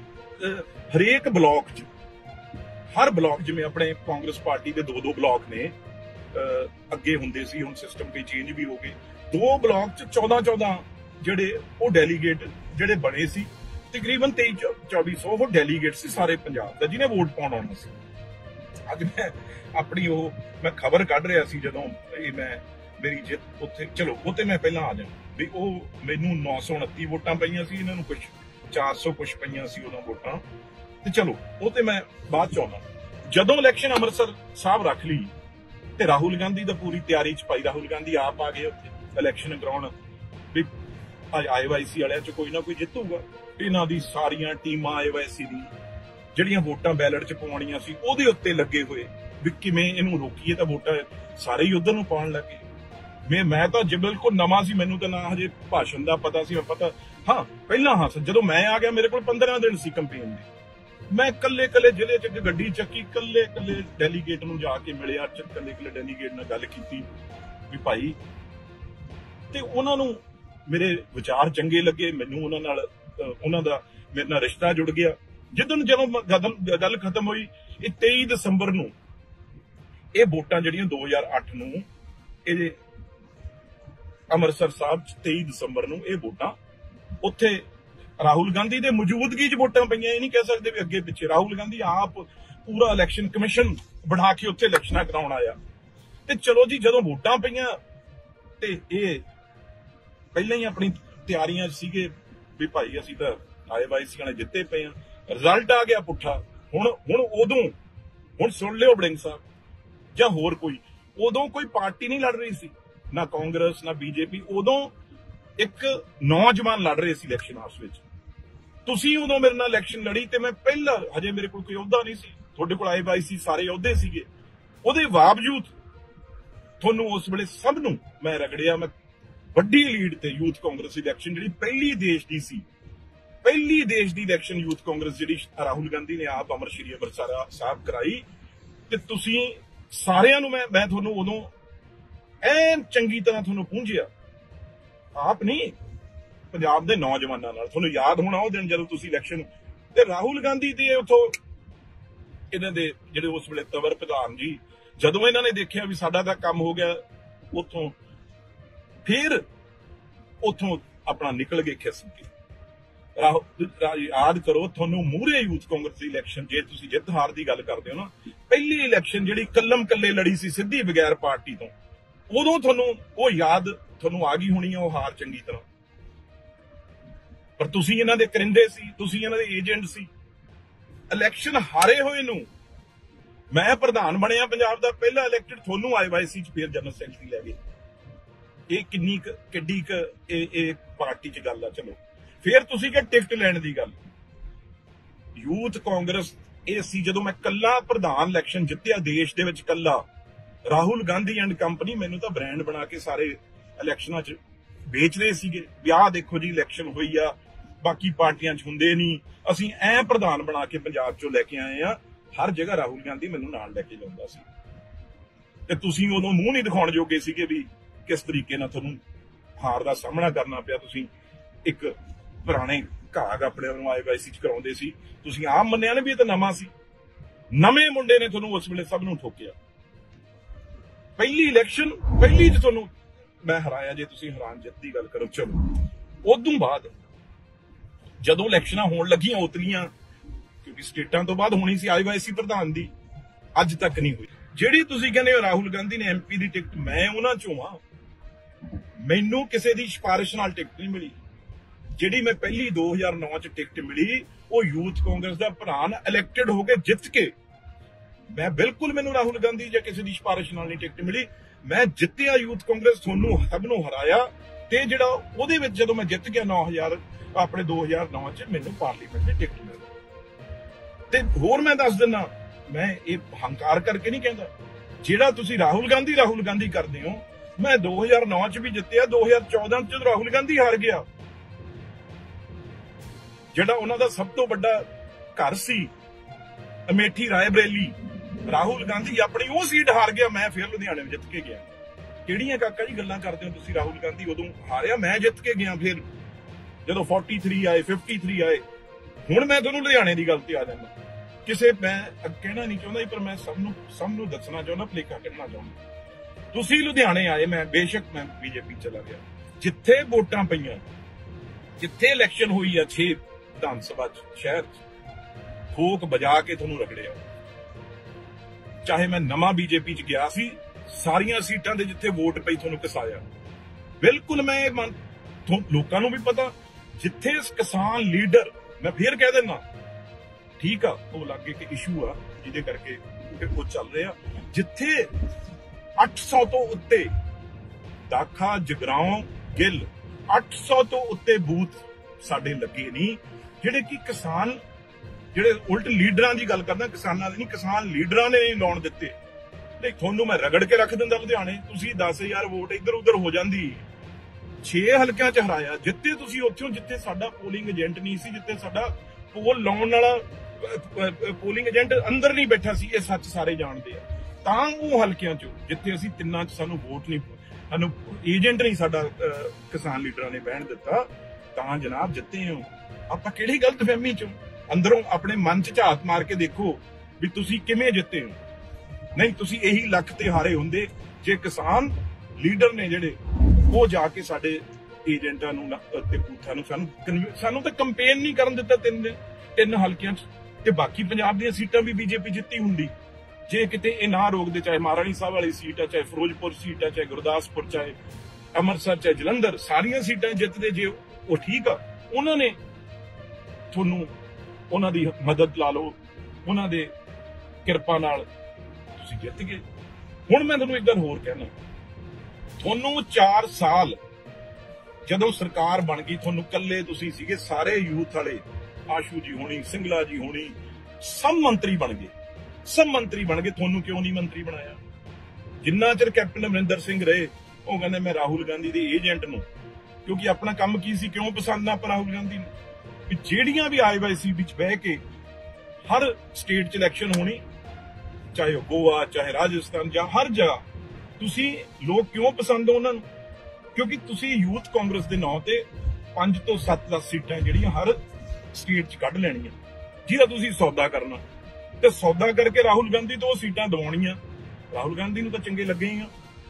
ਹਰੇਕ ਬਲਾਕ 'ਚ, ਹਰ ਬਲਾਕ, ਜਿਵੇਂ ਆਪਣੇ ਕਾਂਗਰਸ ਪਾਰਟੀ ਦੇ 2-2 ਬਲਾਕ ਨੇ, ਅੱਗੇ ਹੁੰਦੇ ਸੀ, ਹੁਣ ਸਿਸਟਮ ਕੋਈ ਚੇਂਜ ਵੀ ਹੋ ਗਏ। 2 ਬਲਾਕ 'ਚ 14-14 ਜਿਹੜੇ ਉਹ ਡੈਲੀਗੇਟ ਜਿਹੜੇ ਬਣੇ ਸੀ, ਤਕਰੀਬਨ 2300-2400 ਉਹ ਡੈਲੀਗੇਟ ਸੀ ਸਾਰੇ ਪੰਜਾਬ ਦਾ, ਜਿਹਨੇ ਵੋਟ ਪਾਉਣ ਆਉਣਾ ਸੀ। ਅੱਜ ਮੈਂ ਆਪਣੀ ਮੈਂ ਖਬਰ ਕੱਢ ਰਿਹਾ ਸੀ ਜਦੋਂ ਇਹ ਮੇਰੀ ਜਿੱਤ ਉੱਥੇ, ਚਲੋ ਉਹ ਤੇ ਮੈਂ ਪਹਿਲਾਂ ਆ ਜਾ ਵੀ ਉਹ ਮੈਨੂੰ 929 ਵੋਟਾਂ ਪਈਆਂ ਸੀ, ਇਹਨਾਂ ਨੂੰ ਕੁਝ 400 ਕੁਝ ਪਈਆਂ ਸੀ ਉਹਨਾਂ ਵੋਟਾਂ, ਤੇ ਚਲੋ ਉਹ ਤੇ ਮੈਂ ਬਾਅਦ ਚ ਆਉਣਾ। ਜਦੋਂ ਇਲੈਕਸ਼ਨ ਅੰਮ੍ਰਿਤਸਰ ਸਾਹਿਬ ਰੱਖ ਲਈ ਤੇ ਰਾਹੁਲ ਗਾਂਧੀ ਦਾ ਪੂਰੀ ਤਿਆਰੀ ਚ ਪਾਈ, ਰਾਹੁਲ ਗਾਂਧੀ ਆਪ ਆ ਗਏ ਉੱਥੇ ਇਲੈਕਸ਼ਨ ਕਰਾਉਣ ਵੀ ਆਈਵਾਈਸੀ ਵਾਲਿਆਂ ਚ ਕੋਈ ਨਾ ਕੋਈ ਜਿੱਤੂਗਾ। ਇਹਨਾਂ ਦੀ ਸਾਰੀਆਂ ਟੀਮਾਂ ਆਈਵਾਈਸੀ ਦੀ ਜਿਹੜੀਆਂ ਵੋਟਾਂ ਬੈਲਟ ਚ ਪਵਾਉਣੀਆਂ ਸੀ ਉਹਦੇ ਉੱਤੇ ਲੱਗੇ ਹੋਏ ਵੀ ਕਿਵੇਂ ਇਹਨੂੰ ਰੋਕੀਏ, ਤਾਂ ਵੋਟਾਂ ਸਾਰੇ ਹੀ ਉਧਰ ਨੂੰ ਪਾਉਣ ਲੱਗੇ। ਮੈਂ ਤਾਂ ਜੇ ਬਿਲਕੁਲ ਨਵਾਂ ਸੀ, ਮੈਨੂੰ ਤਾਂ ਨਾ ਹਜੇ ਭਾਸ਼ਣ ਦਾ ਪਤਾ ਸੀ। ਪਤਾ ਹਾਂ ਪਹਿਲਾਂ, ਹਾਂ ਜਦੋਂ ਮੈਂ ਆ ਗਿਆ ਮੇਰੇ ਕੋਲ 15 ਦਿਨ ਸੀ ਕੰਪੇਨ ਦੇ। ਮੈਂ ਕੱਲੇ ਜ਼ਿਲ੍ਹੇ ਚ ਗੱਡੀ ਚੱਕੀ, ਕੱਲੇ ਡੈਲੀਗੇਟ ਨੂੰ ਜਾ ਕੇ ਮਿਲਿਆ, ਕੱਲੇ ਡੈਲੀਗੇਟ ਨਾਲ ਗੱਲ ਕੀਤੀ ਵੀ ਭਾਈ, ਤੇ ਉਹਨਾਂ ਨੂੰ ਮੇਰੇ ਵਿਚਾਰ ਚੰਗੇ ਲੱਗੇ, ਮੈਨੂੰ ਉਹਨਾਂ ਦਾ ਮੇਰੇ ਨਾਲ ਰਿਸ਼ਤਾ ਜੁੜ ਗਿਆ। ਜਦੋਂ ਗੱਲ ਖਤਮ ਹੋਈ, ਇਹ 23 ਦਸੰਬਰ ਨੂੰ ਇਹ ਵੋਟਾਂ ਜਿਹੜੀਆਂ 2008 ਨੂੰ ਇਹ ਅੰਮ੍ਰਿਤਸਰ ਸਾਹਿਬ 'ਚ 23 ਦਸੰਬਰ ਨੂੰ ਇਹ ਵੋਟਾਂ ਉੱਥੇ ਰਾਹੁਲ ਗਾਂਧੀ ਦੇ ਮੌਜੂਦਗੀ 'ਚ ਵੋਟਾਂ ਪਈਆਂ। ਇਹ ਨਹੀਂ ਕਹਿ ਸਕਦੇ ਵੀ ਅੱਗੇ ਪਿੱਛੇ, ਰਾਹੁਲ ਗਾਂਧੀ ਆਪ ਪੂਰਾ ਇਲੈਕਸ਼ਨ ਕਮਿਸ਼ਨ ਬਣਾ ਕੇ ਉੱਥੇ ਇਲੈਕਸ਼ਨਾਂ ਕਰਾਉਣ ਆਇਆ। ਤੇ ਚਲੋ ਜੀ ਜਦੋਂ ਵੋਟਾਂ ਪਈਆਂ ਤੇ ਇਹ ਪਹਿਲਾਂ ਹੀ ਆਪਣੀ ਤਿਆਰੀਆਂ 'ਚ ਸੀਗੇ ਵੀ ਭਾਈ ਅਸੀਂ ਤਾਂ ਆਈਵਾਈਸੀ ਵਾਲੇ ਜਿੱਤੇ ਪਏ ਆ। ਰਿਜ਼ਲਟ ਆ ਗਿਆ ਪੁੱਠਾ। ਹੁਣ ਸੁਣ ਲਿਓ ਵੜਿੰਗ ਸਾਹਿਬ ਜਾਂ ਹੋਰ ਕੋਈ, ਉਦੋਂ ਕੋਈ ਪਾਰਟੀ ਨਹੀਂ ਲੜ ਰਹੀ ਸੀ, ਨਾ ਕਾਂਗਰਸ ਨਾ ਬੀਜੇਪੀ। ਉਦੋਂ ਇੱਕ ਨੌਜਵਾਨ ਲੜ ਰਹੇ ਸੀ ਇਲੈਕਸ਼ਨ ਆਪਸ ਵਿੱਚ। ਤੁਸੀਂ ਉਦੋਂ ਮੇਰੇ ਨਾਲ ਇਲੈਕਸ਼ਨ ਲੜੀ ਤੇ ਮੈਂ ਪਹਿਲਾਂ, ਹਜੇ ਮੇਰੇ ਕੋਲ ਕੋਈ ਅਹੁਦਾ ਨਹੀਂ ਸੀ, ਤੁਹਾਡੇ ਕੋਲ ਆਈਵਾਈਸੀ ਸਾਰੇ ਅਹੁਦੇ ਸੀਗੇ। ਉਹਦੇ ਬਾਵਜੂਦ ਤੁਹਾਨੂੰ ਉਸ ਵੇਲੇ ਸਭ ਨੂੰ ਮੈਂ ਰਗੜਿਆ। ਮੈਂ ਵੱਡੀ ਲੀਡ ਤੇ ਯੂਥ ਕਾਂਗਰਸ ਇਲੈਕਸ਼ਨ ਜਿਹੜੀ ਪਹਿਲੀ ਦੇਸ਼ ਦੀ ਸੀ, ਪਹਿਲੀ ਦੇਸ਼ ਦੀ ਇਲੈਕਸ਼ਨ ਯੂਥ ਕਾਂਗਰਸ ਜਿਹੜੀ ਰਾਹੁਲ ਗਾਂਧੀ ਨੇ ਆਪ ਸ਼੍ਰੀ ਅੰਮ੍ਰਿਤਸਰ ਸਾਹਿਬ ਕਰਾਈ। ਤੇ ਤੁਸੀਂ ਸਾਰਿਆਂ ਨੂੰ ਮੈਂ ਤੁਹਾਨੂੰ ਉਦੋਂ ਐਨ ਚੰਗੀ ਤਰ੍ਹਾਂ ਤੁਹਾਨੂੰ ਪੂੰਝਿਆ, ਆਪ ਨਹੀਂ ਪੰਜਾਬ ਦੇ ਨੌਜਵਾਨਾਂ ਨਾਲ। ਤੁਹਾਨੂੰ ਯਾਦ ਹੋਣਾ ਉਹ ਦਿਨ ਜਦੋਂ ਤੁਸੀਂ ਇਲੈਕਸ਼ਨ ਤੇ ਰਾਹੁਲ ਗਾਂਧੀ ਦੀ ਉੱਥੋਂ ਇਹਨਾਂ ਦੇ ਜਿਹੜੇ ਉਸ ਵੇਲੇ ਤਵਰ ਪ੍ਰਧਾਨ ਜੀ, ਜਦੋਂ ਇਹਨਾਂ ਨੇ ਦੇਖਿਆ ਵੀ ਸਾਡਾ ਤਾਂ ਕੰਮ ਹੋ ਗਿਆ, ਉੱਥੋਂ ਫਿਰ ਉੱਥੋਂ ਆਪਣਾ ਨਿਕਲ ਗਏ ਖਿਸਕ ਕੇ। ਯਾਦ ਕਰੋ, ਤੁਹਾਨੂੰ ਮੂਹਰੇ ਯੂਥ ਕਾਂਗਰਸ ਦੀ ਇਲੈਕਸ਼ਨ, ਜੇ ਤੁਸੀਂ ਜਿੱਤ ਹਾਰ ਦੀ ਗੱਲ ਕਰਦੇ ਹੋ ਨਾ, ਪਹਿਲੀ ਇਲੈਕਸ਼ਨ ਜਿਹੜੀ ਕੱਲਮ ਕੱਲੇ ਲੜੀ ਸੀ ਸਿੱਧੀ ਬਗੈਰ ਪਾਰਟੀ ਤੋਂ, ਉਦੋਂ ਤੁਹਾਨੂੰ ਉਹ ਯਾਦ ਤੁਹਾਨੂੰ ਆ ਗਈ ਹੋਣੀ ਆ, ਉਹ ਹਾਰ ਚੰਗੀ ਤਰ੍ਹਾਂ। ਪਰ ਤੁਸੀਂ ਇਹਨਾਂ ਦੇ ਕਰਿੰਦੇ ਸੀ, ਤੁਸੀਂ ਇਹਨਾਂ ਦੇ ਏਜੰਟ ਸੀ। ਇਲੈਕਸ਼ਨ ਹਾਰੇ ਹੋਏ ਨੂੰ ਮੈਂ ਪ੍ਰਧਾਨ ਬਣਿਆ ਪੰਜਾਬ ਦਾ ਪਹਿਲਾ ਇਲੈਕਟਡ, ਤੁਹਾਨੂੰ IYC ਚ ਫਿਰ ਜਨਰਲ ਸੈਕਟਰੀ ਲੈ ਗਏ। ਇਹ ਕਿੱਡੀ ਇਹ ਪਾਰਟੀ ਚ ਗੱਲ ਆ। ਚਲੋ ਫਿਰ ਤੁਸੀਂ ਕਿ ਟਿਕਟ ਲੈਣ ਦੀ ਗੱਲ, ਯੂਥ ਕਾਂਗਰਸ ਇਹ ਸੀ ਜਦੋਂ ਮੈਂ ਕੱਲਾ ਪ੍ਰਧਾਨ ਇਲੈਕਸ਼ਨ ਜਿੱਤਿਆ ਦੇਸ਼ ਦੇ ਵਿੱਚ ਕੱਲਾ। ਰਾਹੁਲ ਗਾਂਧੀ ਐਂਡ ਕੰਪਨੀ ਮੈਨੂੰ ਤਾਂ ਬ੍ਰਾਂਡ ਬਣਾ ਕੇ ਸਾਰੇ ਇਲੈਕਸ਼ਨਾਂ 'ਚ ਵੇਚ ਰਹੇ ਸੀਗੇ ਵੀ ਆਹ ਦੇਖੋ ਜੀ ਇਲੈਕਸ਼ਨ ਹੋਈ ਆ, ਬਾਕੀ ਪਾਰਟੀਆਂ 'ਚ ਹੁੰਦੇ ਨਹੀਂ, ਅਸੀਂ ਐ ਪ੍ਰਧਾਨ ਬਣਾ ਕੇ ਪੰਜਾਬ 'ਚੋਂ ਲੈ ਕੇ ਆਏ ਆ। ਹਰ ਜਗ੍ਹਾ ਰਾਹੁਲ ਗਾਂਧੀ ਮੈਨੂੰ ਨਾਲ ਲੈ ਕੇ ਜਾਂਦਾ ਸੀ ਤੇ ਤੁਸੀਂ ਉਦੋਂ ਮੂੰਹ ਨਹੀਂ ਦਿਖਾਉਣ ਜੋਗੇ ਸੀਗੇ ਵੀ ਕਿਸ ਤਰੀਕੇ ਨਾਲ ਤੁਹਾਨੂੰ ਹਾਰ ਦਾ ਸਾਹਮਣਾ ਕਰਨਾ ਪਿਆ। ਤੁਸੀਂ ਇੱਕ ਪੁਰਾਣੇ ਘਾਗ ਆਪਣੇ ਨੂੰ IYC 'ਚ ਕਰਾਉਂਦੇ ਸੀ, ਤੁਸੀਂ ਆਮ ਮੰਨਿਆ ਨਾ ਵੀ ਇਹ ਤਾਂ ਨਵਾਂ ਸੀ। ਨਵੇਂ ਮੁੰਡੇ ਨੇ ਤੁਹਾਨੂੰ ਉਸ ਵੇਲੇ ਸਭ ਨੂੰ ਠੋਕਿਆ। ਪਹਿਲੀ ਇਲੈਕਸ਼ਨ ਪਹਿਲੀ 'ਚ ਤੁਹਾਨੂੰ ਮੈਂ ਹਰਾਇਆ, ਜੇ ਤੁਸੀਂ ਹੈਰਾਨ ਜਿੱਤ ਦੀ ਗੱਲ ਕਰੋ। ਚਲੋ ਉਦੋਂ ਬਾਅਦ ਜਦੋਂ ਇਲੈਕਸ਼ਨਾਂ ਹੋਣ ਲੱਗੀਆਂ ਉਤਲੀਆਂ, ਕਿਉਂਕਿ ਸਟੇਟਾਂ ਤੋਂ ਬਾਅਦ ਹੋਣੀ ਸੀ IYC ਪ੍ਰਧਾਨ ਦੀ, ਅੱਜ ਤੱਕ ਨਹੀਂ ਹੋਈ। ਜਿਹੜੀ ਤੁਸੀਂ ਕਹਿੰਦੇ ਹੋ ਰਾਹੁਲ ਗਾਂਧੀ ਨੇ MP ਦੀ ਟਿਕਟ, ਮੈਂ ਉਹਨਾਂ ਚੋਂ ਆ। ਮੈਨੂੰ ਕਿਸੇ ਦੀ ਸਿਫਾਰਿਸ਼ ਨਾਲ ਟਿਕਟ ਨਹੀਂ ਮਿਲੀ। ਜਿਹੜੀ ਮੈਂ ਪਹਿਲੀ 2009 ਚ ਟਿਕਟ ਮਿਲੀ, ਉਹ ਯੂਥ ਕਾਂਗਰਸ ਦਾ ਪ੍ਰਧਾਨ ਇਲੈਕਟਡ ਹੋ ਕੇ ਜਿੱਤ ਕੇ। ਮੈਂ ਬਿਲਕੁਲ, ਮੈਨੂੰ ਰਾਹੁਲ ਗਾਂਧੀ ਜਾਂ ਕਿਸੇ ਦੀ ਸਿਫਾਰਿਸ਼ ਨਾਲ ਨਹੀਂ ਟਿਕਟ ਮਿਲੀ। ਮੈਂ ਜਿੱਤਿਆ ਯੂਥ ਕਾਂਗਰਸ, ਤੁਹਾਨੂੰ ਸਭ ਨੂੰ ਹਰਾਇਆ। ਤੇ ਜਿਹੜਾ ਉਹਦੇ ਵਿੱਚ ਜਦੋਂ ਮੈਂ ਜਿੱਤ ਗਿਆ 2009 ਚ ਮੈਨੂੰ ਪਾਰਲੀਮੈਂਟ ਦੀ ਟਿਕਟ ਮਿਲੀ। ਤੇ ਹੋਰ ਮੈਂ ਦੱਸ ਦਿੰਦਾ, ਮੈਂ ਇਹ ਹੰਕਾਰ ਕਰਕੇ ਨਹੀਂ ਕਹਿੰਦਾ। ਜਿਹੜਾ ਤੁਸੀਂ ਰਾਹੁਲ ਗਾਂਧੀ ਕਰਦੇ ਹੋ, ਮੈਂ 2009 ਚ ਵੀ ਜਿੱਤਿਆ, 2014 ਚ ਜਦੋਂ ਰਾਹੁਲ ਗਾਂਧੀ ਹਾਰ ਗਿਆ, ਜਿਹੜਾ ਉਹਨਾਂ ਦਾ ਸਭ ਤੋਂ ਵੱਡਾ ਘਰ ਸੀ ਅਮੇਠੀ ਰਾਏਬਰੇਲੀ, ਰਾਹੁਲ ਗਾਂਧੀ ਆਪਣੀ ਉਹ ਸੀਟ ਹਾਰ ਗਿਆ, ਮੈਂ ਫਿਰ ਲੁਧਿਆਣੇ ਵਿੱਚ ਜਿੱਤ ਕੇ ਗਿਆ। ਕਿਹੜੀਆਂ ਕਾਕਾ ਜੀ ਗੱਲਾਂ ਕਰਦੇ ਹੋ ਤੁਸੀਂ? ਰਾਹੁਲ ਗਾਂਧੀ ਉਦੋਂ ਹਾਰਿਆ, ਮੈਂ ਜਿੱਤ ਕੇ ਗਿਆ। ਫਿਰ ਜਦੋਂ 43 ਆਏ, 53 ਆਏ, ਹੁਣ ਮੈਂ ਤੁਹਾਨੂੰ ਲੁਧਿਆਣੇ ਦੀ ਗੱਲ ਤੇ ਆ ਜਾਂਦਾ। ਕਿਸੇ ਮੈਂ ਕਹਿਣਾ ਨਹੀਂ ਚਾਹੁੰਦਾ, ਪਰ ਮੈਂ ਸਭ ਨੂੰ ਦੱਸਣਾ ਚਾਹੁੰਦਾ, ਭਲੇਖਾ ਕੱਢਣਾ ਚਾਹੁੰਦਾ। ਤੁਸੀਂ ਲੁਧਿਆਣੇ ਆਏ, ਮੈਂ ਬੇਸ਼ੱਕ ਮੈਂ BJP ਚਲਾ ਗਿਆ। ਜਿੱਥੇ ਵੋਟਾਂ ਪਈਆਂ, ਜਿੱਥੇ ਇਲੈਕਸ਼ਨ ਹੋਈ ਆ 6 ਵਿਧਾਨ ਸਭਾ ਸ਼ਹਿਰ ਚ, ਠੋਕ ਵਜਾ ਕੇ ਤੁਹਾਨੂੰ ਰਗੜਿਆ। ਚਾਹੇ ਮੈਂ ਨਵਾਂ BJP ਚ ਗਿਆ ਸੀ, ਸਾਰੀਆਂ ਸੀਟਾਂ ਦੇ ਜਿੱਥੇ ਵੋਟ ਪਈ ਤੁਹਾਨੂੰ ਕਿਸਾਇਆ। ਬਿਲਕੁਲ ਮੈਂ ਲੋਕਾਂ ਨੂੰ ਵੀ ਪਤਾ, ਜਿੱਥੇ ਕਿਸਾਨ ਲੀਡਰ, ਮੈਂ ਫੇਰ ਕਹਿ ਦਿੰਦਾ, ਠੀਕ ਆ, ਉਹ ਲੱਗੇ ਕਿ ਇਸ਼ੂ ਆ ਜਿਹਦੇ ਕਰਕੇ ਉਹ ਚੱਲ ਰਿਹਾ, ਜਿੱਥੇ 800 ਤੋਂ ਉੱਤੇ ਦਾਖਾ, ਜਗਰਾਉਂ, ਗਿੱਲ, 800 ਤੋਂ ਉੱਤੇ ਬੂਥ ਸਾਡੇ ਲੱਗੇ ਨਹੀਂ, ਜਿਹੜੇ ਕਿ ਕਿਸਾਨ, ਜਿਹੜੇ ਉਲਟ ਲੀਡਰਾਂ ਦੀ ਗੱਲ ਕਰਦਾ, ਕਿਸਾਨਾਂ ਦੀ ਨਹੀਂ, ਕਿਸਾਨ ਲੀਡਰਾਂ ਨੇ ਨਹੀਂ ਲਾਉਣ ਦਿੱਤੇ। ਤੇ ਤੁਹਾਨੂੰ ਮੈਂ ਰਗੜ ਕੇ ਰੱਖ ਦਿੰਦਾ ਲੁਧਿਆਣੇ, ਤੁਸੀਂ 10,000 ਵੋਟ ਇੱਧਰ ਉੱਧਰ ਹੋ ਜਾਂਦੀ। 6 ਹਲਕਿਆਂ ਚ ਹਰਾਇਆ, ਜਿੱਤੇ ਤੁਸੀਂ ਉੱਥੋਂ ਜਿੱਥੇ ਸਾਡਾ ਪੋਲਿੰਗ ਏਜੰਟ ਨਹੀਂ ਸੀ, ਜਿੱਥੇ ਸਾਡਾ ਪੋਲ ਲਾਉਣ ਵਾਲਾ ਪੋਲਿੰਗ ਏਜੰਟ ਅੰਦਰ ਨਹੀਂ ਬੈਠਾ ਸੀ, ਇਹ ਸੱਚ ਸਾਰੇ ਜਾਣਦੇ ਆ। ਤਾਂ ਉਹ ਹਲਕਿਆਂ ਚੋਂ ਜਿੱਥੇ ਅਸੀਂ ਤਿੰਨਾਂ ਚ ਸਾਨੂੰ ਵੋਟ ਨਹੀਂ, ਸਾਨੂੰ ਏਜੰਟ ਨਹੀਂ ਸਾਡਾ ਕਿਸਾਨ ਲੀਡਰਾਂ ਨੇ ਬਹਿਣ ਦਿੱਤਾ, ਤਾਂ ਜਨਾਬ ਜਿੱਤੇ ਹੋ। ਆਪਾਂ ਕਿਹੜੀ ਗਲਤਫਹਿਮੀ ਚੋਂ, ਅੰਦਰੋਂ ਆਪਣੇ ਮਨ ਚ ਝਾਤ ਮਾਰ ਕੇ ਦੇਖੋ ਵੀ ਤੁਸੀਂ ਕਿਵੇਂ ਜਿੱਤੇ ਹੋ। ਨਹੀਂ, ਤੁਸੀਂ ਇਹੀ ਲੱਖ ਤੇ ਹਾਰੇ ਹੁੰਦੇ ਜੇ ਕਿਸਾਨ ਲੀਡਰ ਨੇ ਜਿਹੜੇ ਉਹ ਜਾ ਕੇ ਸਾਡੇ ਏਜੰਟਾਂ ਨੂੰ ਤੇ ਬੂਥਾਂ ਨੂੰ ਸਾਨੂੰ ਤਾਂ ਕੰਪੇਨ ਨਹੀਂ ਕਰਨ ਦਿੱਤਾ ਤਿੰਨ ਹਲਕਿਆਂ 'ਚ, ਤੇ ਬਾਕੀ ਪੰਜਾਬ ਦੀਆਂ ਸੀਟਾਂ ਵੀ BJP ਜਿੱਤੀ ਹੁੰਦੀ ਜੇ ਕਿਤੇ ਇਹ ਨਾ ਰੋਕਦੇ। ਚਾਹੇ ਮਹਾਰਾਣੀ ਸਾਹਿਬ ਵਾਲੀ ਸੀਟ ਆ, ਚਾਹੇ ਫਿਰੋਜ਼ਪੁਰ ਸੀਟ ਆ, ਚਾਹੇ ਗੁਰਦਾਸਪੁਰ, ਚਾਹੇ ਅੰਮ੍ਰਿਤਸਰ, ਚਾਹੇ ਜਲੰਧਰ, ਸਾਰੀਆਂ ਸੀਟਾਂ ਜਿੱਤਦੇ ਜੇ ਉਹ। ਠੀਕ ਆ, ਉਹਨਾਂ ਨੇ ਤੁਹਾਨੂੰ, ਉਹਨਾਂ ਦੀ ਮਦਦ ਲਾ ਲਓ, ਉਹਨਾਂ ਦੇ ਕਿਰਪਾ ਨਾਲ ਤੁਸੀਂ ਜਿੱਤ ਗਏ। ਹੁਣ ਮੈਂ ਤੁਹਾਨੂੰ ਇੱਕ ਗੱਲ ਹੋਰ ਕਹਿਣਾ, ਤੁਹਾਨੂੰ 4 ਸਾਲ ਜਦੋਂ ਸਰਕਾਰ ਬਣ ਗਈ, ਤੁਹਾਨੂੰ ਕੱਲੇ ਤੁਸੀਂ ਸੀਗੇ, ਸਾਰੇ ਯੂਥ ਵਾਲੇ, ਆਸ਼ੂ ਜੀ ਹੋਣੀ, ਸਿੰਗਲਾ ਜੀ ਹੋਣੀ, ਸਭ ਮੰਤਰੀ ਬਣ ਗਏ। ਤੁਹਾਨੂੰ ਕਿਉਂ ਨਹੀਂ ਮੰਤਰੀ ਬਣਾਇਆ? ਜਿੰਨਾ ਚਿਰ ਕੈਪਟਨ ਅਮਰਿੰਦਰ ਸਿੰਘ ਰਹੇ, ਉਹ ਕਹਿੰਦੇ ਮੈਂ ਰਾਹੁਲ ਗਾਂਧੀ ਦੇ ਏਜੰਟ ਨੂੰ, ਕਿਉਂਕਿ ਆਪਣਾ ਕੰਮ ਕੀ ਸੀ, ਕਿਉਂ ਪਸੰਦ ਨਾ ਰਾਹੁਲ ਗਾਂਧੀ ਨੂੰ, ਕਿ ਜਿਹੜੀਆਂ ਵੀ IYC ਵਿੱਚ ਬਹਿ ਕੇ ਹਰ ਸਟੇਟ 'ਚ ਇਲੈਕਸ਼ਨ ਹੋਣੀ, ਚਾਹੇ ਉਹ ਗੋਆ, ਚਾਹੇ ਰਾਜਸਥਾਨ, ਜਾਂ ਹਰ ਜਗ੍ਹਾ, ਤੁਸੀਂ ਲੋਕ ਕਿਉਂ ਪਸੰਦ ਹੋ ਉਹਨਾਂ ਨੂੰ? ਕਿਉਂਕਿ ਤੁਸੀਂ ਯੂਥ ਕਾਂਗਰਸ ਦੇ ਨਾਂ ਤੇ 5 ਤੋਂ 7 10 ਸੀਟਾਂ ਜਿਹੜੀਆਂ ਹਰ ਸਟੇਟ 'ਚ ਕੱਢ ਲੈਣੀਆਂ, ਜਿਹਦਾ ਤੁਸੀਂ ਸੌਦਾ ਕਰਨਾ। ਤੇ ਸੌਦਾ ਕਰਕੇ ਰਾਹੁਲ ਗਾਂਧੀ ਤੋਂ ਉਹ ਸੀਟਾਂ ਦਿਵਾਉਣੀਆਂ। ਰਾਹੁਲ ਗਾਂਧੀ ਨੂੰ ਤਾਂ ਚੰਗੇ ਲੱਗੇ ਹੀ ਆ,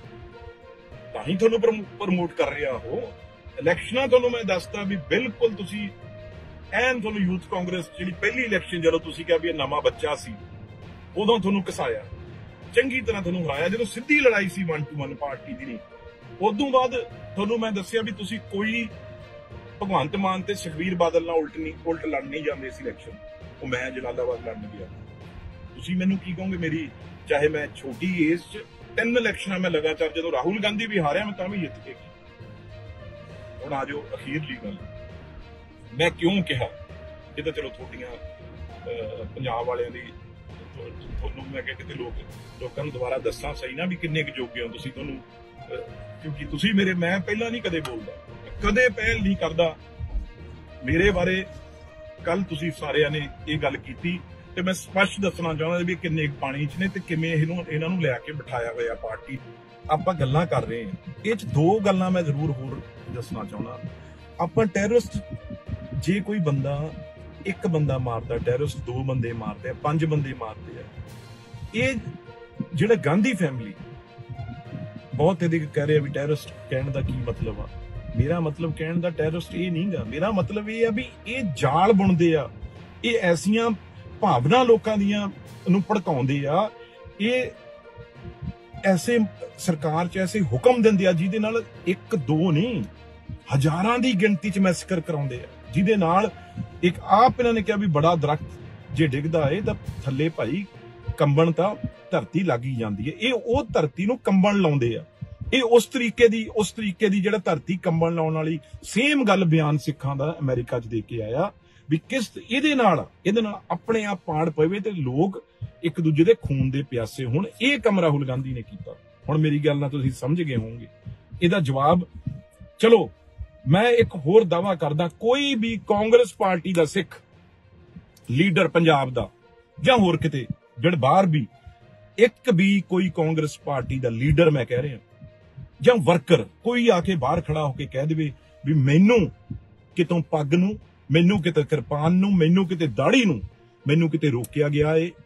ਤਾਂ ਹੀ ਤੁਹਾਨੂੰ ਪ੍ਰਮੋਟ ਕਰ ਰਿਹਾ ਉਹ। ਇਲੈਕਸ਼ਨਾਂ ਤੁਹਾਨੂੰ ਮੈਂ ਦੱਸਦਾ ਵੀ ਬਿਲਕੁਲ ਤੁਸੀਂ ਐਨ ਤੁਹਾਨੂੰ ਯੂਥ ਕਾਂਗਰਸ ਜਿਹੜੀ ਪਹਿਲੀ ਇਲੈਕਸ਼ਨ ਜਦੋਂ ਤੁਸੀਂ ਕਿਹਾ ਵੀ ਇਹ ਨਵਾਂ ਬੱਚਾ ਸੀ, ਉਦੋਂ ਤੁਹਾਨੂੰ ਘਸਾਇਆ, ਚੰਗੀ ਤਰ੍ਹਾਂ ਤੁਹਾਨੂੰ ਹਰਾਇਆ। ਜਦੋਂ ਸਿੱਧੀ ਲੜਾਈ ਸੀ 1 to 1 ਪਾਰਟੀ ਦੀ ਨਹੀਂ, ਉਦੋਂ ਬਾਅਦ ਤੁਹਾਨੂੰ ਮੈਂ ਦੱਸਿਆ ਵੀ ਤੁਸੀਂ ਕੋਈ ਭਗਵੰਤ ਮਾਨ ਤੇ ਸੁਖਬੀਰ ਬਾਦਲ ਨਾਲ ਉਲਟ ਲੜ ਨਹੀਂ ਜਾਂਦੇ ਸੀ ਇਲੈਕਸ਼ਨ। ਉਹ ਮੈਂ ਜਲਾਲਾਬਾਦ ਲੜਨ ਗਿਆ, ਤੁਸੀਂ ਮੈਨੂੰ ਕੀ ਕਹੋਗੇ? ਮੇਰੀ ਚਾਹੇ ਮੈਂ ਛੋਟੀ ਏਜ 'ਚ 3 ਇਲੈਕਸ਼ਨਾਂ ਮੈਂ ਲਗਾਤਾਰ, ਜਦੋਂ ਰਾਹੁਲ ਗਾਂਧੀ ਵੀ ਹਾਰਿਆ ਮੈਂ ਤਾਂ ਵੀ ਜਿੱਤ ਕੇ। ਹੁਣ ਆ ਜਾਓ ਅਖੀਰਲੀ ਗੱਲ, ਮੈਂ ਕਿਉਂ ਕਿਹਾ ਇਹ ਤਾਂ ਚਲੋ ਤੁਹਾਡੀਆਂ ਪੰਜਾਬ ਵਾਲਿਆਂ ਦੀ, ਤੁਹਾਨੂੰ ਮੈਂ ਕਿਹਾ ਕਿਤੇ ਲੋਕਾਂ ਨੂੰ ਦੁਬਾਰਾ ਦੱਸਾਂ ਸਹੀ ਨਾ ਵੀ ਕਿੰਨੇ ਕੁ ਜੋਗੇ ਹੋ ਤੁਸੀਂ। ਤੁਹਾਨੂੰ ਕਿਉਂਕਿ ਤੁਸੀਂ ਮੈਂ ਪਹਿਲਾਂ ਨਹੀਂ ਕਦੇ ਬੋਲਦਾ, ਕਦੇ ਪਹਿਲ ਨਹੀਂ ਕਰਦਾ ਮੇਰੇ ਬਾਰੇ। ਕੱਲ ਤੁਸੀਂ ਸਾਰਿਆਂ ਨੇ ਇਹ ਗੱਲ ਕੀਤੀ ਤੇ ਮੈਂ ਸਪਸ਼ਟ ਦੱਸਣਾ ਚਾਹੁੰਦਾ ਵੀ ਕਿੰਨੇ ਪਾਣੀ 'ਚ ਨੇ ਤੇ ਕਿਵੇਂ ਇਹਨਾਂ ਨੂੰ ਲਿਆ ਕੇ ਬਿਠਾਇਆ ਹੋਇਆ ਪਾਰਟੀ। ਆਪਾਂ ਗੱਲਾਂ ਕਰ ਰਹੇ ਹਾਂ, ਇਹ 'ਚ 2 ਗੱਲਾਂ ਮੈਂ ਜ਼ਰੂਰ ਹੋਰ ਦੱਸਣਾ ਚਾਹੁੰਦਾ। ਆਪਾਂ ਟੈਰਰਿਸਟ, ਜੇ ਕੋਈ ਬੰਦਾ 1 ਬੰਦਾ ਮਾਰਦਾ, ਟੈਰਰਿਸਟ 2 ਬੰਦੇ ਮਾਰਦੇ ਆ, 5 ਬੰਦੇ ਮਾਰਦੇ ਆ। ਇਹ ਜਿਹੜਾ ਗਾਂਧੀ ਫੈਮਿਲੀ ਬਹੁਤ ਇਹਦੇ ਕਹਿ ਰਹੇ ਆ ਵੀ ਟੈਰਰਿਸਟ ਕਹਿਣ ਦਾ ਕੀ ਮਤਲਬ ਆ। ਮੇਰਾ ਮਤਲਬ ਕਹਿਣ ਦਾ ਟੈਰਰਿਸਟ ਇਹ ਨਹੀਂਗਾ, ਮੇਰਾ ਮਤਲਬ ਇਹ ਆ ਵੀ ਇਹ ਜਾਲ ਬੁਣਦੇ ਆ, ਇਹ ਐਸੀਆਂ ਭਾਵਨਾ ਲੋਕਾਂ ਦੀਆਂ ਨੂੰ ਭੜਕਾਉਂਦੇ ਆ, ਇਹ ਐਸੇ ਸਰਕਾਰ 'ਚ ਐਸੇ ਹੁਕਮ ਦਿੰਦੇ ਆ ਜਿਹਦੇ ਨਾਲ 1 2 ਨਹੀਂ ਹਜ਼ਾਰਾਂ ਦੀ ਗਿਣਤੀ 'ਚ ਮੈਸਕਰ ਕਰਾਉਂਦੇ ਆ, ਜਿਹਦੇ ਨਾਲ ਇੱਕ ਆਪ ਇਹਨਾਂ ਨੇ ਕਿਹਾ ਵੀ ਬੜਾ ਦਰਖਤ ਜੇ ਡਿੱਗਦਾ ਏ ਤਾਂ ਥੱਲੇ ਭਾਈ ਕੰਬਣ ਤਾਂ ਧਰਤੀ ਲੱਗ ਹੀ ਜਾਂਦੀ ਹੈ। ਇਹ ਉਹ ਧਰਤੀ ਨੂੰ ਕੰਬਣ ਲਾਉਂਦੇ ਆ। ਇਹ ਉਸ ਤਰੀਕੇ ਦੀ ਜਿਹੜਾ ਧਰਤੀ ਕੰਬਣ ਲਾਉਣ ਵਾਲੀ ਸੇਮ ਗੱਲ ਬਿਆਨ ਸਿੱਖਾਂ ਦਾ ਅਮਰੀਕਾ 'ਚ ਦੇ ਕੇ ਆਇਆ ਵੀ ਕਿਸ ਇਹਦੇ ਨਾਲ ਆਪਣੇ ਆਪ ਪਾੜ ਪਵੇ ਤੇ ਲੋਕ ਇੱਕ ਦੂਜੇ ਦੇ ਖੂਨ ਦੇ ਪਿਆਸੇ ਹੋਣ। ਇਹ ਕੰਮ ਰਾਹੁਲ ਗਾਂਧੀ ਨੇ ਕੀਤਾ। ਹੁਣ ਮੇਰੀ ਗੱਲ ਨਾਲ ਤੁਸੀਂ ਸਮਝ ਗਏ ਹੋਵੋਗੇ ਇਹਦਾ ਜਵਾਬ। ਚਲੋ ਮੈਂ ਇੱਕ ਹੋਰ ਦਾਅਵਾ ਕਰਦਾ, ਕੋਈ ਵੀ ਕਾਂਗਰਸ ਪਾਰਟੀ ਦਾ ਸਿੱਖ ਲੀਡਰ ਪੰਜਾਬ ਦਾ ਜਾਂ ਹੋਰ ਕਿਤੇ ਜਿਹੜੇ ਬਾਹਰ ਵੀ, ਇੱਕ ਵੀ ਕੋਈ ਕਾਂਗਰਸ ਪਾਰਟੀ ਦਾ ਲੀਡਰ ਮੈਂ ਕਹਿ ਰਿਹਾ ਜਾਂ ਵਰਕਰ ਕੋਈ ਆ ਕੇ ਬਾਹਰ ਖੜਾ ਹੋ ਕੇ ਕਹਿ ਦੇਵੇ ਵੀ ਮੈਨੂੰ ਕਿਤੋਂ ਪੱਗ ਨੂੰ, ਮੈਨੂੰ ਕਿਤੇ ਕਿਰਪਾਨ ਨੂੰ, ਮੈਨੂੰ ਕਿਤੇ ਦਾੜੀ ਨੂੰ, ਮੈਨੂੰ ਕਿਤੇ ਰੋਕਿਆ ਗਿਆ ਏ,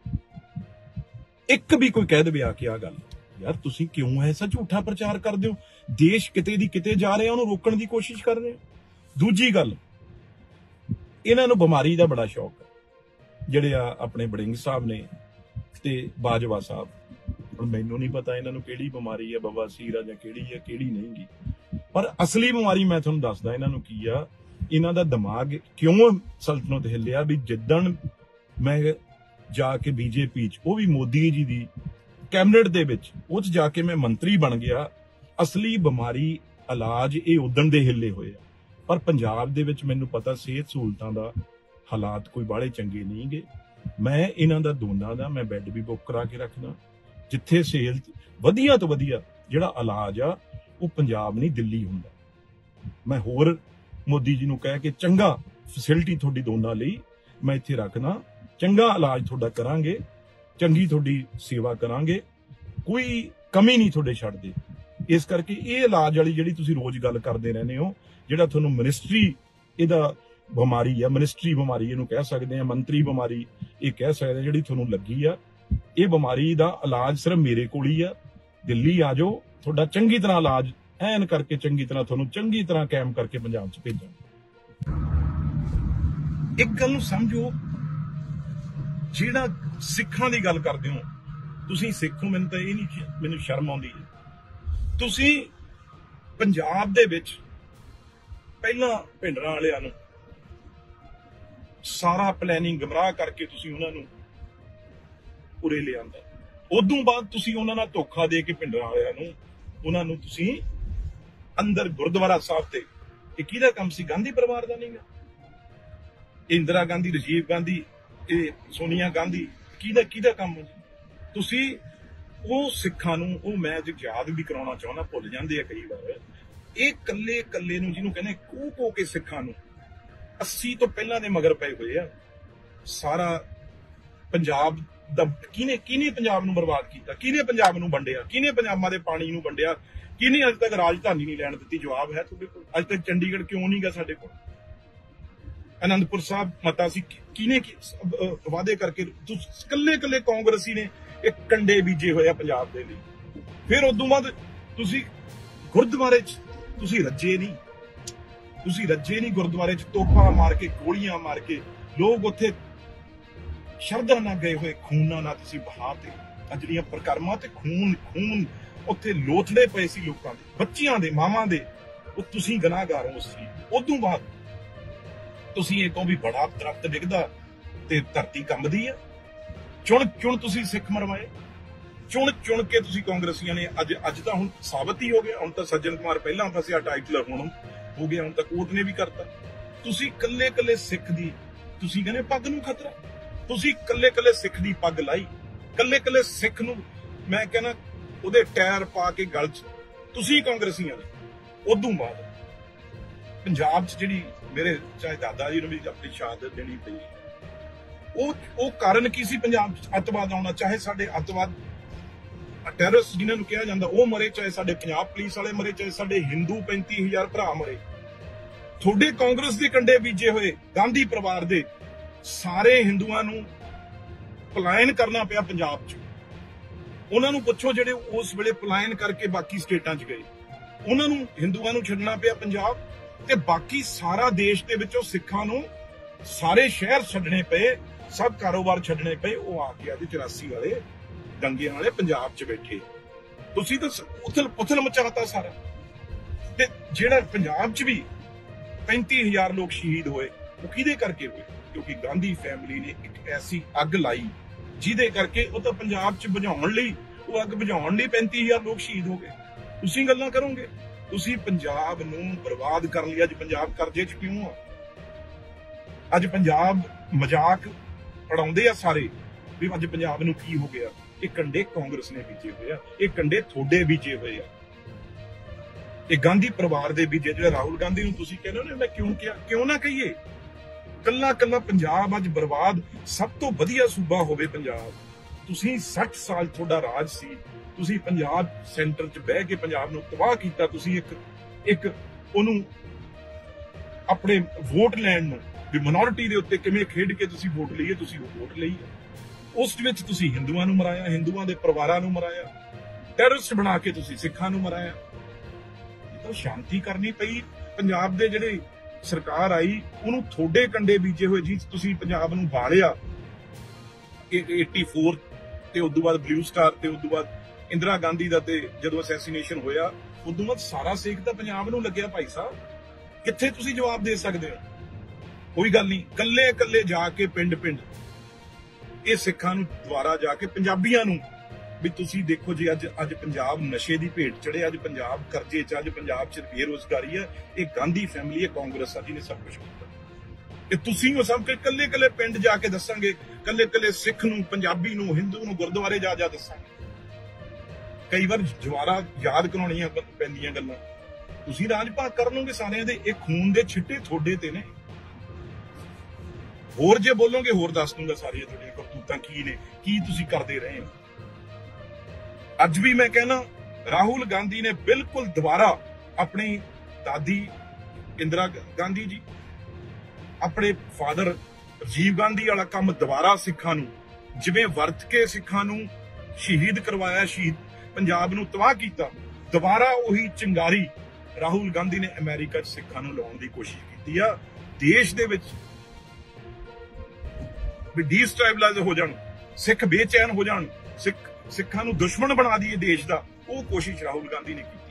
ਇੱਕ ਵੀ ਕੋਈ ਕਹਿ ਦੇਵੇ ਆ ਕੇ ਆ ਗੱਲ, ਯਾਰ ਤੁਸੀਂ ਕਿਉਂ ਐਸਾ ਝੂਠਾ ਪ੍ਰਚਾਰ ਕਰਦੇ ਹੋ? ਦੇਸ਼ ਕਿਤੇ ਦੀ ਕਿਤੇ ਜਾ ਰਿਹਾ, ਉਹਨੂੰ ਰੋਕਣ ਦੀ ਕੋਸ਼ਿਸ਼ ਕਰ ਰਹੇ ਹੋ। ਦੂਜੀ ਗੱਲ, ਇਹਨਾਂ ਨੂੰ ਬਿਮਾਰੀ ਦਾ ਬੜਾ ਸ਼ੌਕ ਹੈ, ਜਿਹੜੇ ਆ ਆਪਣੇ ਬੜਿੰਗ ਸਾਹਿਬ ਨੇ ਤੇ ਬਾਜਵਾ ਸਾਹਿਬ। ਹੁਣ ਮੈਨੂੰ ਨਹੀਂ ਪਤਾ ਇਹਨਾਂ ਨੂੰ ਕਿਹੜੀ ਬਿਮਾਰੀ ਹੈ, ਬਵਾਸੀਰ ਆ ਜਾਂ ਕਿਹੜੀ ਹੈ ਕਿਹੜੀ ਨਹੀਂਗੀ, ਪਰ ਅਸਲੀ ਬਿਮਾਰੀ ਮੈਂ ਤੁਹਾਨੂੰ ਦੱਸਦਾ ਇਹਨਾਂ ਨੂੰ ਕੀ ਆ। ਇਹਨਾਂ ਦਾ ਦਿਮਾਗ ਕਿਉਂ ਸਲਤਨਤ ਹਿੱਲਿਆ ਵੀ ਜਿੱਦਣ ਮੈਂ ਜਾ ਕੇ ਬੀਜੇਪੀ 'ਚ, ਉਹ ਵੀ ਮੋਦੀ ਜੀ ਦੀ ਕੈਬਨਿਟ ਦੇ ਵਿੱਚ, ਉਹ 'ਚ ਜਾ ਕੇ ਮੈਂ ਮੰਤਰੀ ਬਣ ਗਿਆ। ਅਸਲੀ ਬਿਮਾਰੀ ਇਲਾਜ ਇਹ ਉਦਣ ਦੇ ਹਿੱਲੇ ਹੋਏ ਆ। ਪਰ ਪੰਜਾਬ ਦੇ ਵਿੱਚ ਮੈਨੂੰ ਪਤਾ ਸਿਹਤ ਸਹੂਲਤਾਂ ਦਾ ਹਾਲਾਤ ਕੋਈ ਬਾਹਲੇ ਚੰਗੇ ਨਹੀਂ ਗੇ। ਮੈਂ ਇਹਨਾਂ ਦਾ ਦੋਨਾਂ ਦਾ ਮੈਂ ਬੈੱਡ ਵੀ ਬੁੱਕ ਕਰਾ ਕੇ ਰੱਖਦਾ, ਜਿੱਥੇ ਸੇਲ ਵਧੀਆ ਤੋਂ ਵਧੀਆ ਜਿਹੜਾ ਇਲਾਜ ਆ ਉਹ ਪੰਜਾਬ ਨਹੀਂ ਦਿੱਲੀ ਹੁੰਦਾ। ਮੈਂ ਹੋਰ ਮੋਦੀ ਜੀ ਨੂੰ ਕਹਿ ਕੇ ਚੰਗਾ ਫੈਸਿਲਿਟੀ ਤੁਹਾਡੀ ਦੋਨਾਂ ਲਈ ਮੈਂ ਇੱਥੇ ਰੱਖਦਾ, ਚੰਗਾ ਇਲਾਜ ਤੁਹਾਡਾ ਕਰਾਂਗੇ, ਚੰਗੀ ਤੁਹਾਡੀ ਸੇਵਾ ਕਰਾਂਗੇ, ਕੋਈ ਕਮੀ ਨਹੀਂ ਤੁਹਾਡੇ ਛੱਡਦੇ। ਇਸ ਕਰਕੇ ਇਹ ਇਲਾਜ ਵਾਲੀ ਜਿਹੜੀ ਤੁਸੀਂ ਰੋਜ਼ ਗੱਲ ਕਰਦੇ ਰਹਿੰਦੇ ਹੋ, ਜਿਹੜਾ ਤੁਹਾਨੂੰ ਮਿਨਿਸਟਰੀ ਇਹਦਾ ਬਿਮਾਰੀ ਆ, ਮਿਨਿਸਟਰੀ ਬਿਮਾਰੀ ਇਹਨੂੰ ਕਹਿ ਸਕਦੇ ਆ, ਮੰਤਰੀ ਬਿਮਾਰੀ ਇਹ ਕਹਿ ਸਕਦੇ ਆ, ਜਿਹੜੀ ਤੁਹਾਨੂੰ ਲੱਗੀ ਆ, ਇਹ ਬਿਮਾਰੀ ਦਾ ਇਲਾਜ ਸਿਰਫ ਮੇਰੇ ਕੋਲ ਹੀ ਆ। ਦਿੱਲੀ ਆ ਜਾਓ, ਤੁਹਾਡਾ ਚੰਗੀ ਤਰ੍ਹਾਂ ਇਲਾਜ ਐਨ ਕਰਕੇ ਚੰਗੀ ਤਰ੍ਹਾਂ ਤੁਹਾਨੂੰ ਚੰਗੀ ਤਰ੍ਹਾਂ ਕਾਇਮ ਕਰਕੇ ਪੰਜਾਬ 'ਚ ਭੇਜਾਂਗੇ। ਇੱਕ ਗੱਲ ਨੂੰ ਸਮਝੋ, ਜਿਹੜਾ ਸਿੱਖਾਂ ਦੀ ਗੱਲ ਕਰਦੇ ਹੋ ਤੁਸੀਂ, ਸਿੱਖੋ, ਮੈਨੂੰ ਤਾਂ ਇਹ ਨਹੀਂ, ਮੈਨੂੰ ਸ਼ਰਮ ਆਉਂਦੀ ਹੈ। ਤੁਸੀਂ ਪੰਜਾਬ ਦੇ ਵਿੱਚ ਪਹਿਲਾਂ ਭਿੰਡਰਾਂ ਵਾਲਿਆਂ ਨੂੰ ਸਾਰਾ ਪਲੈਨਿੰਗ ਗਮਰਾਹ ਕਰਕੇ ਤੁਸੀਂ ਉਹਨਾਂ ਨੂੰ ਉਰੇ ਲਿਆਂਦਾ, ਉਦੋਂ ਬਾਅਦ ਤੁਸੀਂ ਉਹਨਾਂ ਨਾਲ ਧੋਖਾ ਦੇ ਕੇ ਭਿੰਡਰਾਂ ਵਾਲਿਆਂ ਨੂੰ ਉਹਨਾਂ ਨੂੰ ਤੁਸੀਂ ਅੰਦਰ ਗੁਰਦੁਆਰਾ ਸਾਹਿਬ ਤੇ, ਇਹ ਕਿਹਦਾ ਕੰਮ ਸੀ? ਗਾਂਧੀ ਪਰਿਵਾਰ ਦਾ ਨਹੀਂਗਾ। ਇੰਦਰਾ ਗਾਂਧੀ, ਰਾਜੀਵ ਗਾਂਧੀ, ਇਹ ਸੋਨੀਆ ਗਾਂਧੀ, ਕਿਹਦਾ ਕੰਮ? ਤੁਸੀਂ ਉਹ ਸਿੱਖਾਂ ਨੂੰ, ਉਹ ਮੈਂ ਯਾਦ ਵੀ ਕਰਾਉਣਾ ਚਾਹੁੰਦਾ, ਭੁੱਲ ਜਾਂਦੇ ਆ ਕਈ ਵਾਰ, ਇਹ ਕੱਲੇ ਨੂੰ ਜਿਹਨੂੰ ਕਹਿੰਦੇ ਕੋ ਕੇ ਸਿੱਖਾਂ ਨੂੰ 80 ਤੋਂ ਪਹਿਲਾਂ ਦੇ ਮਗਰ ਪਏ ਹੋਏ ਆ। ਸਾਰਾ ਪੰਜਾਬ ਦਾ ਕਿਹਨੇ ਪੰਜਾਬ ਨੂੰ ਬਰਬਾਦ ਕੀਤਾ? ਕਿਹਨੇ ਪੰਜਾਬ ਨੂੰ ਵੰਡਿਆ? ਕਿਹਨੇ ਪੰਜਾਬਾਂ ਦੇ ਪਾਣੀ ਨੂੰ ਵੰਡਿਆ? ਕਿਹਨੇ ਅੱਜ ਤੱਕ ਰਾਜਧਾਨੀ ਨਹੀਂ ਲੈਣ ਦਿੱਤੀ? ਜਵਾਬ ਹੈ ਤੁਹਾਡੇ ਕੋਲ। ਅੱਜ ਤੱਕ ਚੰਡੀਗੜ੍ਹ ਕਿਉਂ ਨਹੀਂ ਗਾ ਸਾਡੇ ਕੋਲ? ਅਨੰਦਪੁਰ ਸਾਹਿਬ ਮਤਾ ਸੀ ਕਿਹਨੇ ਵਾਅਦੇ ਕਰਕੇ ਕੱਲੇ ਕੱਲੇ ਕਾਂਗਰਸੀ ਨੇ ਇੱਕ ਕੰਡੇ ਬੀਜੇ ਹੋਏ ਆ ਪੰਜਾਬ ਦੇ ਲਈ। ਫਿਰ ਉਦੋਂ ਬਾਅਦ ਤੁਸੀਂ ਗੁਰਦੁਆਰੇ 'ਚ ਤੁਸੀਂ ਰੱਜੇ ਨਹੀਂ ਗੁਰਦੁਆਰੇ 'ਚ ਤੋਪਾਂ ਮਾਰ ਕੇ ਗੋਲੀਆਂ ਮਾਰ ਕੇ ਲੋਕ ਉੱਥੇ ਸ਼ਰਧਾ ਨਾਲ ਗਏ ਹੋਏ ਖੂਨਾਂ ਨਾਲ ਤੁਸੀਂ ਬਹਾਤੇ ਜਿਹੜੀਆਂ ਪ੍ਰਕਰਮਾਂ ਤੇ ਖੂਨ ਉੱਥੇ ਲੋਥੜੇ ਪਏ ਸੀ ਲੋਕਾਂ ਦੇ ਬੱਚਿਆਂ ਦੇ ਮਾਵਾਂ ਦੇ ਉਹ ਤੁਸੀਂ ਗੁਨਾਹਗਾਰ ਹੋ ਸੀ। ਉਦੋਂ ਬਾਅਦ ਤੁਸੀਂ ਇਹ ਕਹੋ ਵੀ ਬੜਾ ਦਰਖਤ ਡਿੱਗਦਾ ਤੇ ਧਰਤੀ ਕੰਬਦੀ ਆ। ਚੁਣ ਤੁਸੀਂ ਸਿੱਖ ਮਰਵਾਏ ਚੁਣ ਕੇ ਤੁਸੀਂ ਕਾਂਗਰਸੀਆਂ ਨੇ ਅੱਜ ਤਾਂ ਹੁਣ ਸਾਬਤ ਹੀ ਹੋ ਗਿਆ। ਹੁਣ ਤਾਂ ਸੱਜਣ ਕੁਮਾਰ ਪਹਿਲਾਂ ਫਸਿਆ ਟਾਈਟਲਰ ਹੁਣ ਹੋ ਗਿਆ, ਹੁਣ ਤਾਂ ਕੋਰਟ ਨੇ ਵੀ ਕਰਤਾ। ਤੁਸੀਂ ਕੱਲੇ ਸਿੱਖ ਦੀ ਤੁਸੀਂ ਕਹਿੰਦੇ ਪੱਗ ਨੂੰ ਖਤਰਾ, ਤੁਸੀਂ ਕੱਲੇ ਸਿੱਖ ਦੀ ਪੱਗ ਲਾਈ, ਕੱਲੇ ਸਿੱਖ ਨੂੰ ਮੈਂ ਕਹਿੰਦਾ ਉਹਦੇ ਟਾਇਰ ਪਾ ਕੇ ਗਲ 'ਚ ਤੁਸੀਂ ਕਾਂਗਰਸੀਆਂ ਨੇ। ਉਦੋਂ ਬਾਅਦ ਪੰਜਾਬ 'ਚ ਜਿਹੜੀ ਮੇਰੇ ਚਾਹੇ ਦਾਦਾ ਜੀ ਨੂੰ ਵੀ ਆਪਣੀ ਸ਼ਹਾਦਤ ਦੇਣੀ ਪਈ, ਉਹ ਕਾਰਨ ਕੀ ਸੀ ਪੰਜਾਬ 'ਚ ਅੱਤਵਾਦ ਆਉਣਾ? ਚਾਹੇ ਸਾਡੇ ਅੱਤਵਾਦ ਟੈਰਰਿਸਟ ਜਿਨ੍ਹਾਂ ਨੂੰ ਕਿਹਾ ਜਾਂਦਾ ਉਹ ਮਰੇ, ਚਾਹੇ ਸਾਡੇ ਪੰਜਾਬ ਪੁਲਿਸ ਵਾਲੇ ਮਰੇ, ਚਾਹੇ ਸਾਡੇ ਹਿੰਦੂ 35,000 ਭਰਾ ਮਰੇ। ਤੁਹਾਡੇ ਕਾਂਗਰਸ ਦੇ ਕੰਡੇ ਬੀਜੇ ਹੋਏ ਗਾਂਧੀ ਪਰਿਵਾਰ ਦੇ ਸਾਰੇ ਹਿੰਦੂਆਂ ਨੂੰ ਪਲਾਇਨ ਕਰਨਾ ਪਿਆ ਪੰਜਾਬ 'ਚ। ਉਹਨਾਂ ਨੂੰ ਪੁੱਛੋ ਜਿਹੜੇ ਉਸ ਵੇਲੇ ਪਲਾਇਨ ਕਰਕੇ ਬਾਕੀ ਸਟੇਟਾਂ 'ਚ ਗਏ, ਉਹਨਾਂ ਨੂੰ ਹਿੰਦੂਆਂ ਨੂੰ ਛੱਡਣਾ ਪਿਆ ਪੰਜਾਬ, ਤੇ ਬਾਕੀ ਸਾਰਾ ਦੇਸ਼ ਦੇ ਵਿੱਚੋਂ ਸਿੱਖਾਂ ਨੂੰ ਸਾਰੇ ਸ਼ਹਿਰ ਛੱਡਣੇ ਪਏ, ਸਭ ਕਾਰੋਬਾਰ ਛੱਡਣੇ ਪਏ। ਉਹ ਆ ਕੇ ਅੱਜ 84 ਵਾਲੇ ਦੰਗਿਆਂ ਵਾਲੇ ਪੰਜਾਬ 'ਚ ਬੈਠੇ। ਤੁਸੀਂ ਤਾਂ ਉਥਲ ਮਚਾਤਾ ਸਾਰਾ। ਤੇ ਜਿਹੜਾ ਪੰਜਾਬ 'ਚ ਵੀ 35,000 ਲੋਕ ਸ਼ਹੀਦ ਹੋਏ ਉਹ ਕਿਹਦੇ ਕਰਕੇ ਹੋਏ? ਕਿਉਂਕਿ ਗਾਂਧੀ ਫੈਮਿਲੀ ਨੇ ਇੱਕ ਐਸੀ ਅੱਗ ਲਾਈ ਜਿਹਦੇ ਕਰਕੇ ਉਹ ਤਾਂ ਪੰਜਾਬ 'ਚ ਬੁਝਾਉਣ ਲਈ 35,000 ਲੋਕ ਸ਼ਹੀਦ ਹੋ ਗਏ। ਤੁਸੀਂ ਗੱਲਾਂ ਕਰੋਗੇ? ਤੁਸੀਂ ਪੰਜਾਬ ਨੂੰ ਬਰਬਾਦ ਕਰਨ ਲਈ ਅੱਜ ਪੰਜਾਬ ਕਰਜ਼ੇ 'ਚ ਕਿਉਂ ਆ? ਅੱਜ ਪੰਜਾਬ ਮਜ਼ਾਕ ਉਡਾਉਂਦੇ ਆ ਸਾਰੇ ਵੀ ਅੱਜ ਪੰਜਾਬ ਨੂੰ ਕੀ ਹੋ ਗਿਆ। ਇਹ ਕੰਡੇ ਕਾਂਗਰਸ ਨੇ ਬੀਜੇ ਹੋਏ ਆ, ਇਹ ਕੰਡੇ ਥੋੜੇ ਬੀਜੇ ਹੋਏ ਆ, ਇਹ ਗਾਂਧੀ ਪਰਿਵਾਰ ਦੇ ਬੀਜੇ। ਜਿਹੜਾ ਰਾਹੁਲ ਗਾਂਧੀ ਨੂੰ ਤੁਸੀਂ ਕਹਿੰਦੇ ਹੋ ਨਾ ਮੈਂ ਕਿਉਂ ਕਿਹਾ, ਕਿਉਂ ਨਾ ਕਹੀਏ ਕੱਲਾ ਪੰਜਾਬ ਅੱਜ ਬਰਬਾਦ। ਸਭ ਤੋਂ ਵਧੀਆ ਸੂਬਾ ਹੋਵੇ ਪੰਜਾਬ। ਤੁਸੀਂ 60 ਸਾਲ ਤੁਹਾਡਾ ਰਾਜ ਸੀ, ਤੁਸੀਂ ਪੰਜਾਬ ਸੈਂਟਰ 'ਚ ਬਹਿ ਕੇ ਪੰਜਾਬ ਨੂੰ ਤਬਾਹ ਕੀਤਾ। ਤੁਸੀਂ ਇੱਕ ਉਹਨੂੰ ਆਪਣੇ ਵੋਟ ਲੈਣ ਨੂੰ ਵੀ ਮਿਨੋਰਿਟੀ ਦੇ ਉੱਤੇ ਕਿਵੇਂ ਖੇਡ ਕੇ ਤੁਸੀਂ ਵੋਟ ਲਈਏ, ਤੁਸੀਂ ਉਹ ਵੋਟ ਲਈ। ਉਸ ਵਿੱਚ ਤੁਸੀਂ ਹਿੰਦੂਆਂ ਨੂੰ ਮਰਾਇਆ, ਹਿੰਦੂਆਂ ਦੇ ਪਰਿਵਾਰਾਂ ਨੂੰ ਮਰਾਇਆ, ਟੈਰਰਿਸਟ ਬਣਾ ਕੇ ਤੁਸੀਂ ਸਿੱਖਾਂ ਨੂੰ ਮਰਾਇਆ। ਇਹ ਤਾਂ ਸ਼ਾਂਤੀ ਕਰਨੀ ਪਈ। ਪੰਜਾਬ ਦੇ ਜਿਹੜੇ ਸਰਕਾਰ ਆਈ ਉਹਨੂੰ ਥੋੜੇ ਕੰਡੇ ਬੀਜੇ ਹੋਏ ਜੀ ਤੁਸੀਂ ਪੰਜਾਬ ਨੂੰ ਬਾਲਿਆ। 84 ਤੇ ਉਦੋਂ ਬਾਅਦ ਬਲੂ ਸਟਾਰ ਤੇ ਉਦੋਂ ਬਾਅਦ ਇੰਦਰਾ ਗਾਂਧੀ ਦਾ ਤੇ ਜਦੋਂ ਅਸੈਸੀਨੇਸ਼ਨ ਹੋਇਆ ਉਦੋਂ ਬਾਅਦ ਸਾਰਾ ਸੇਕ ਤਾਂ ਪੰਜਾਬ ਨੂੰ ਲੱਗਿਆ। ਭਾਈ ਸਾਹਿਬ ਕਿੱਥੇ ਤੁਸੀਂ ਜਵਾਬ ਦੇ ਸਕਦੇ ਹੋ? ਕੋਈ ਗੱਲ ਨਹੀਂ, ਕੱਲੇ ਜਾ ਕੇ ਪਿੰਡ ਇਹ ਸਿੱਖਾਂ ਨੂੰ ਦੁਆਰਾ ਜਾ ਕੇ ਪੰਜਾਬੀਆਂ ਨੂੰ ਵੀ ਤੁਸੀਂ ਦੇਖੋ ਜੀ ਅੱਜ ਪੰਜਾਬ ਨਸ਼ੇ ਦੀ ਭੇਟ ਚੜ੍ਹੇ, ਅੱਜ ਪੰਜਾਬ ਕਰਜ਼ੇ 'ਚ, ਅੱਜ ਪੰਜਾਬ 'ਚ ਬੇਰੁਜ਼ਗਾਰੀ ਹੈ। ਇਹ ਗਾਂਧੀ ਫੈਮਿਲੀ ਹੈ, ਕਾਂਗਰਸ ਆ ਜਿਹਨੇ ਸਭ ਕੁਝ ਕੀਤਾ। ਇਹ ਤੁਸੀਂ ਉਹ ਸਭ ਕੱਲੇ ਪਿੰਡ ਜਾ ਕੇ ਦੱਸਾਂਗੇ, ਕੱਲੇ ਸਿੱਖ ਨੂੰ, ਪੰਜਾਬੀ ਨੂੰ, ਹਿੰਦੂ ਨੂੰ ਗੁਰਦੁਆਰੇ ਜਾ ਦੱਸਾਂਗੇ। ਕਈ ਵਾਰ ਜਵਾਰਾ ਯਾਦ ਕਰਾਉਣੀਆਂ ਪੈਂਦੀਆਂ ਗੱਲਾਂ। ਤੁਸੀਂ ਰਾਜ ਭਾਗ ਕਰ ਲਓਗੇ ਸਾਰਿਆਂ ਦੇ। ਇਹ ਖੂਨ ਦੇ ਛਿੱਟੇ ਤੁਹਾਡੇ ਤੇ ਨੇ। ਹੋਰ ਜੇ ਬੋਲੋਗੇ ਹੋਰ ਦੱਸ ਦੂੰਗਾ ਸਾਰੀਆਂ ਤੁਹਾਡੀਆਂ ਕਰਤੂਤਾਂ ਕੀ ਨੇ, ਕੀ ਤੁਸੀਂ ਕਰਦੇ ਰਹੇ ਹੋ। ਅੱਜ ਵੀ ਮੈਂ ਕਹਿਣਾ ਰਾਹੁਲ ਗਾਂਧੀ ਨੇ ਬਿਲਕੁਲ ਦੁਬਾਰਾ ਆਪਣੀ ਦਾਦੀ ਇੰਦਰਾ ਗਾਂਧੀ ਜੀ, ਆਪਣੇ ਫਾਦਰ ਰਾਜੀਵ ਗਾਂਧੀ ਵਾਲਾ ਕੰਮ ਦੁਬਾਰਾ ਸਿੱਖਾਂ ਨੂੰ ਜਿਵੇਂ ਵਰਤ ਕੇ ਸਿੱਖਾਂ ਨੂੰ ਸ਼ਹੀਦ ਕਰਵਾਇਆ, ਸ਼ਹੀਦ ਪੰਜਾਬ ਨੂੰ ਤਬਾਹ ਕੀਤਾ, ਦੁਬਾਰਾ ਉਹੀ ਚਿੰਗਾਰੀ ਰਾਹੁਲ ਗਾਂਧੀ ਨੇ ਅਮਰੀਕਾ 'ਚ ਸਿੱਖਾਂ ਨੂੰ ਲਾਉਣ ਦੀ ਕੋਸ਼ਿਸ਼ ਕੀਤੀ ਆ। ਦੇਸ਼ ਦੇ ਵਿੱਚ ਵੀ ਡੀਸਟੈਬਲਾਈਜ਼ ਹੋ ਜਾਣ, ਸਿੱਖ ਬੇਚੈਨ ਹੋ ਜਾਣ, ਸਿੱਖਾਂ ਨੂੰ ਦੁਸ਼ਮਣ ਬਣਾ ਦਈਏ ਦੇਸ਼ ਦਾ, ਉਹ ਕੋਸ਼ਿਸ਼ ਰਾਹੁਲ ਗਾਂਧੀ ਨੇ ਕੀਤੀ।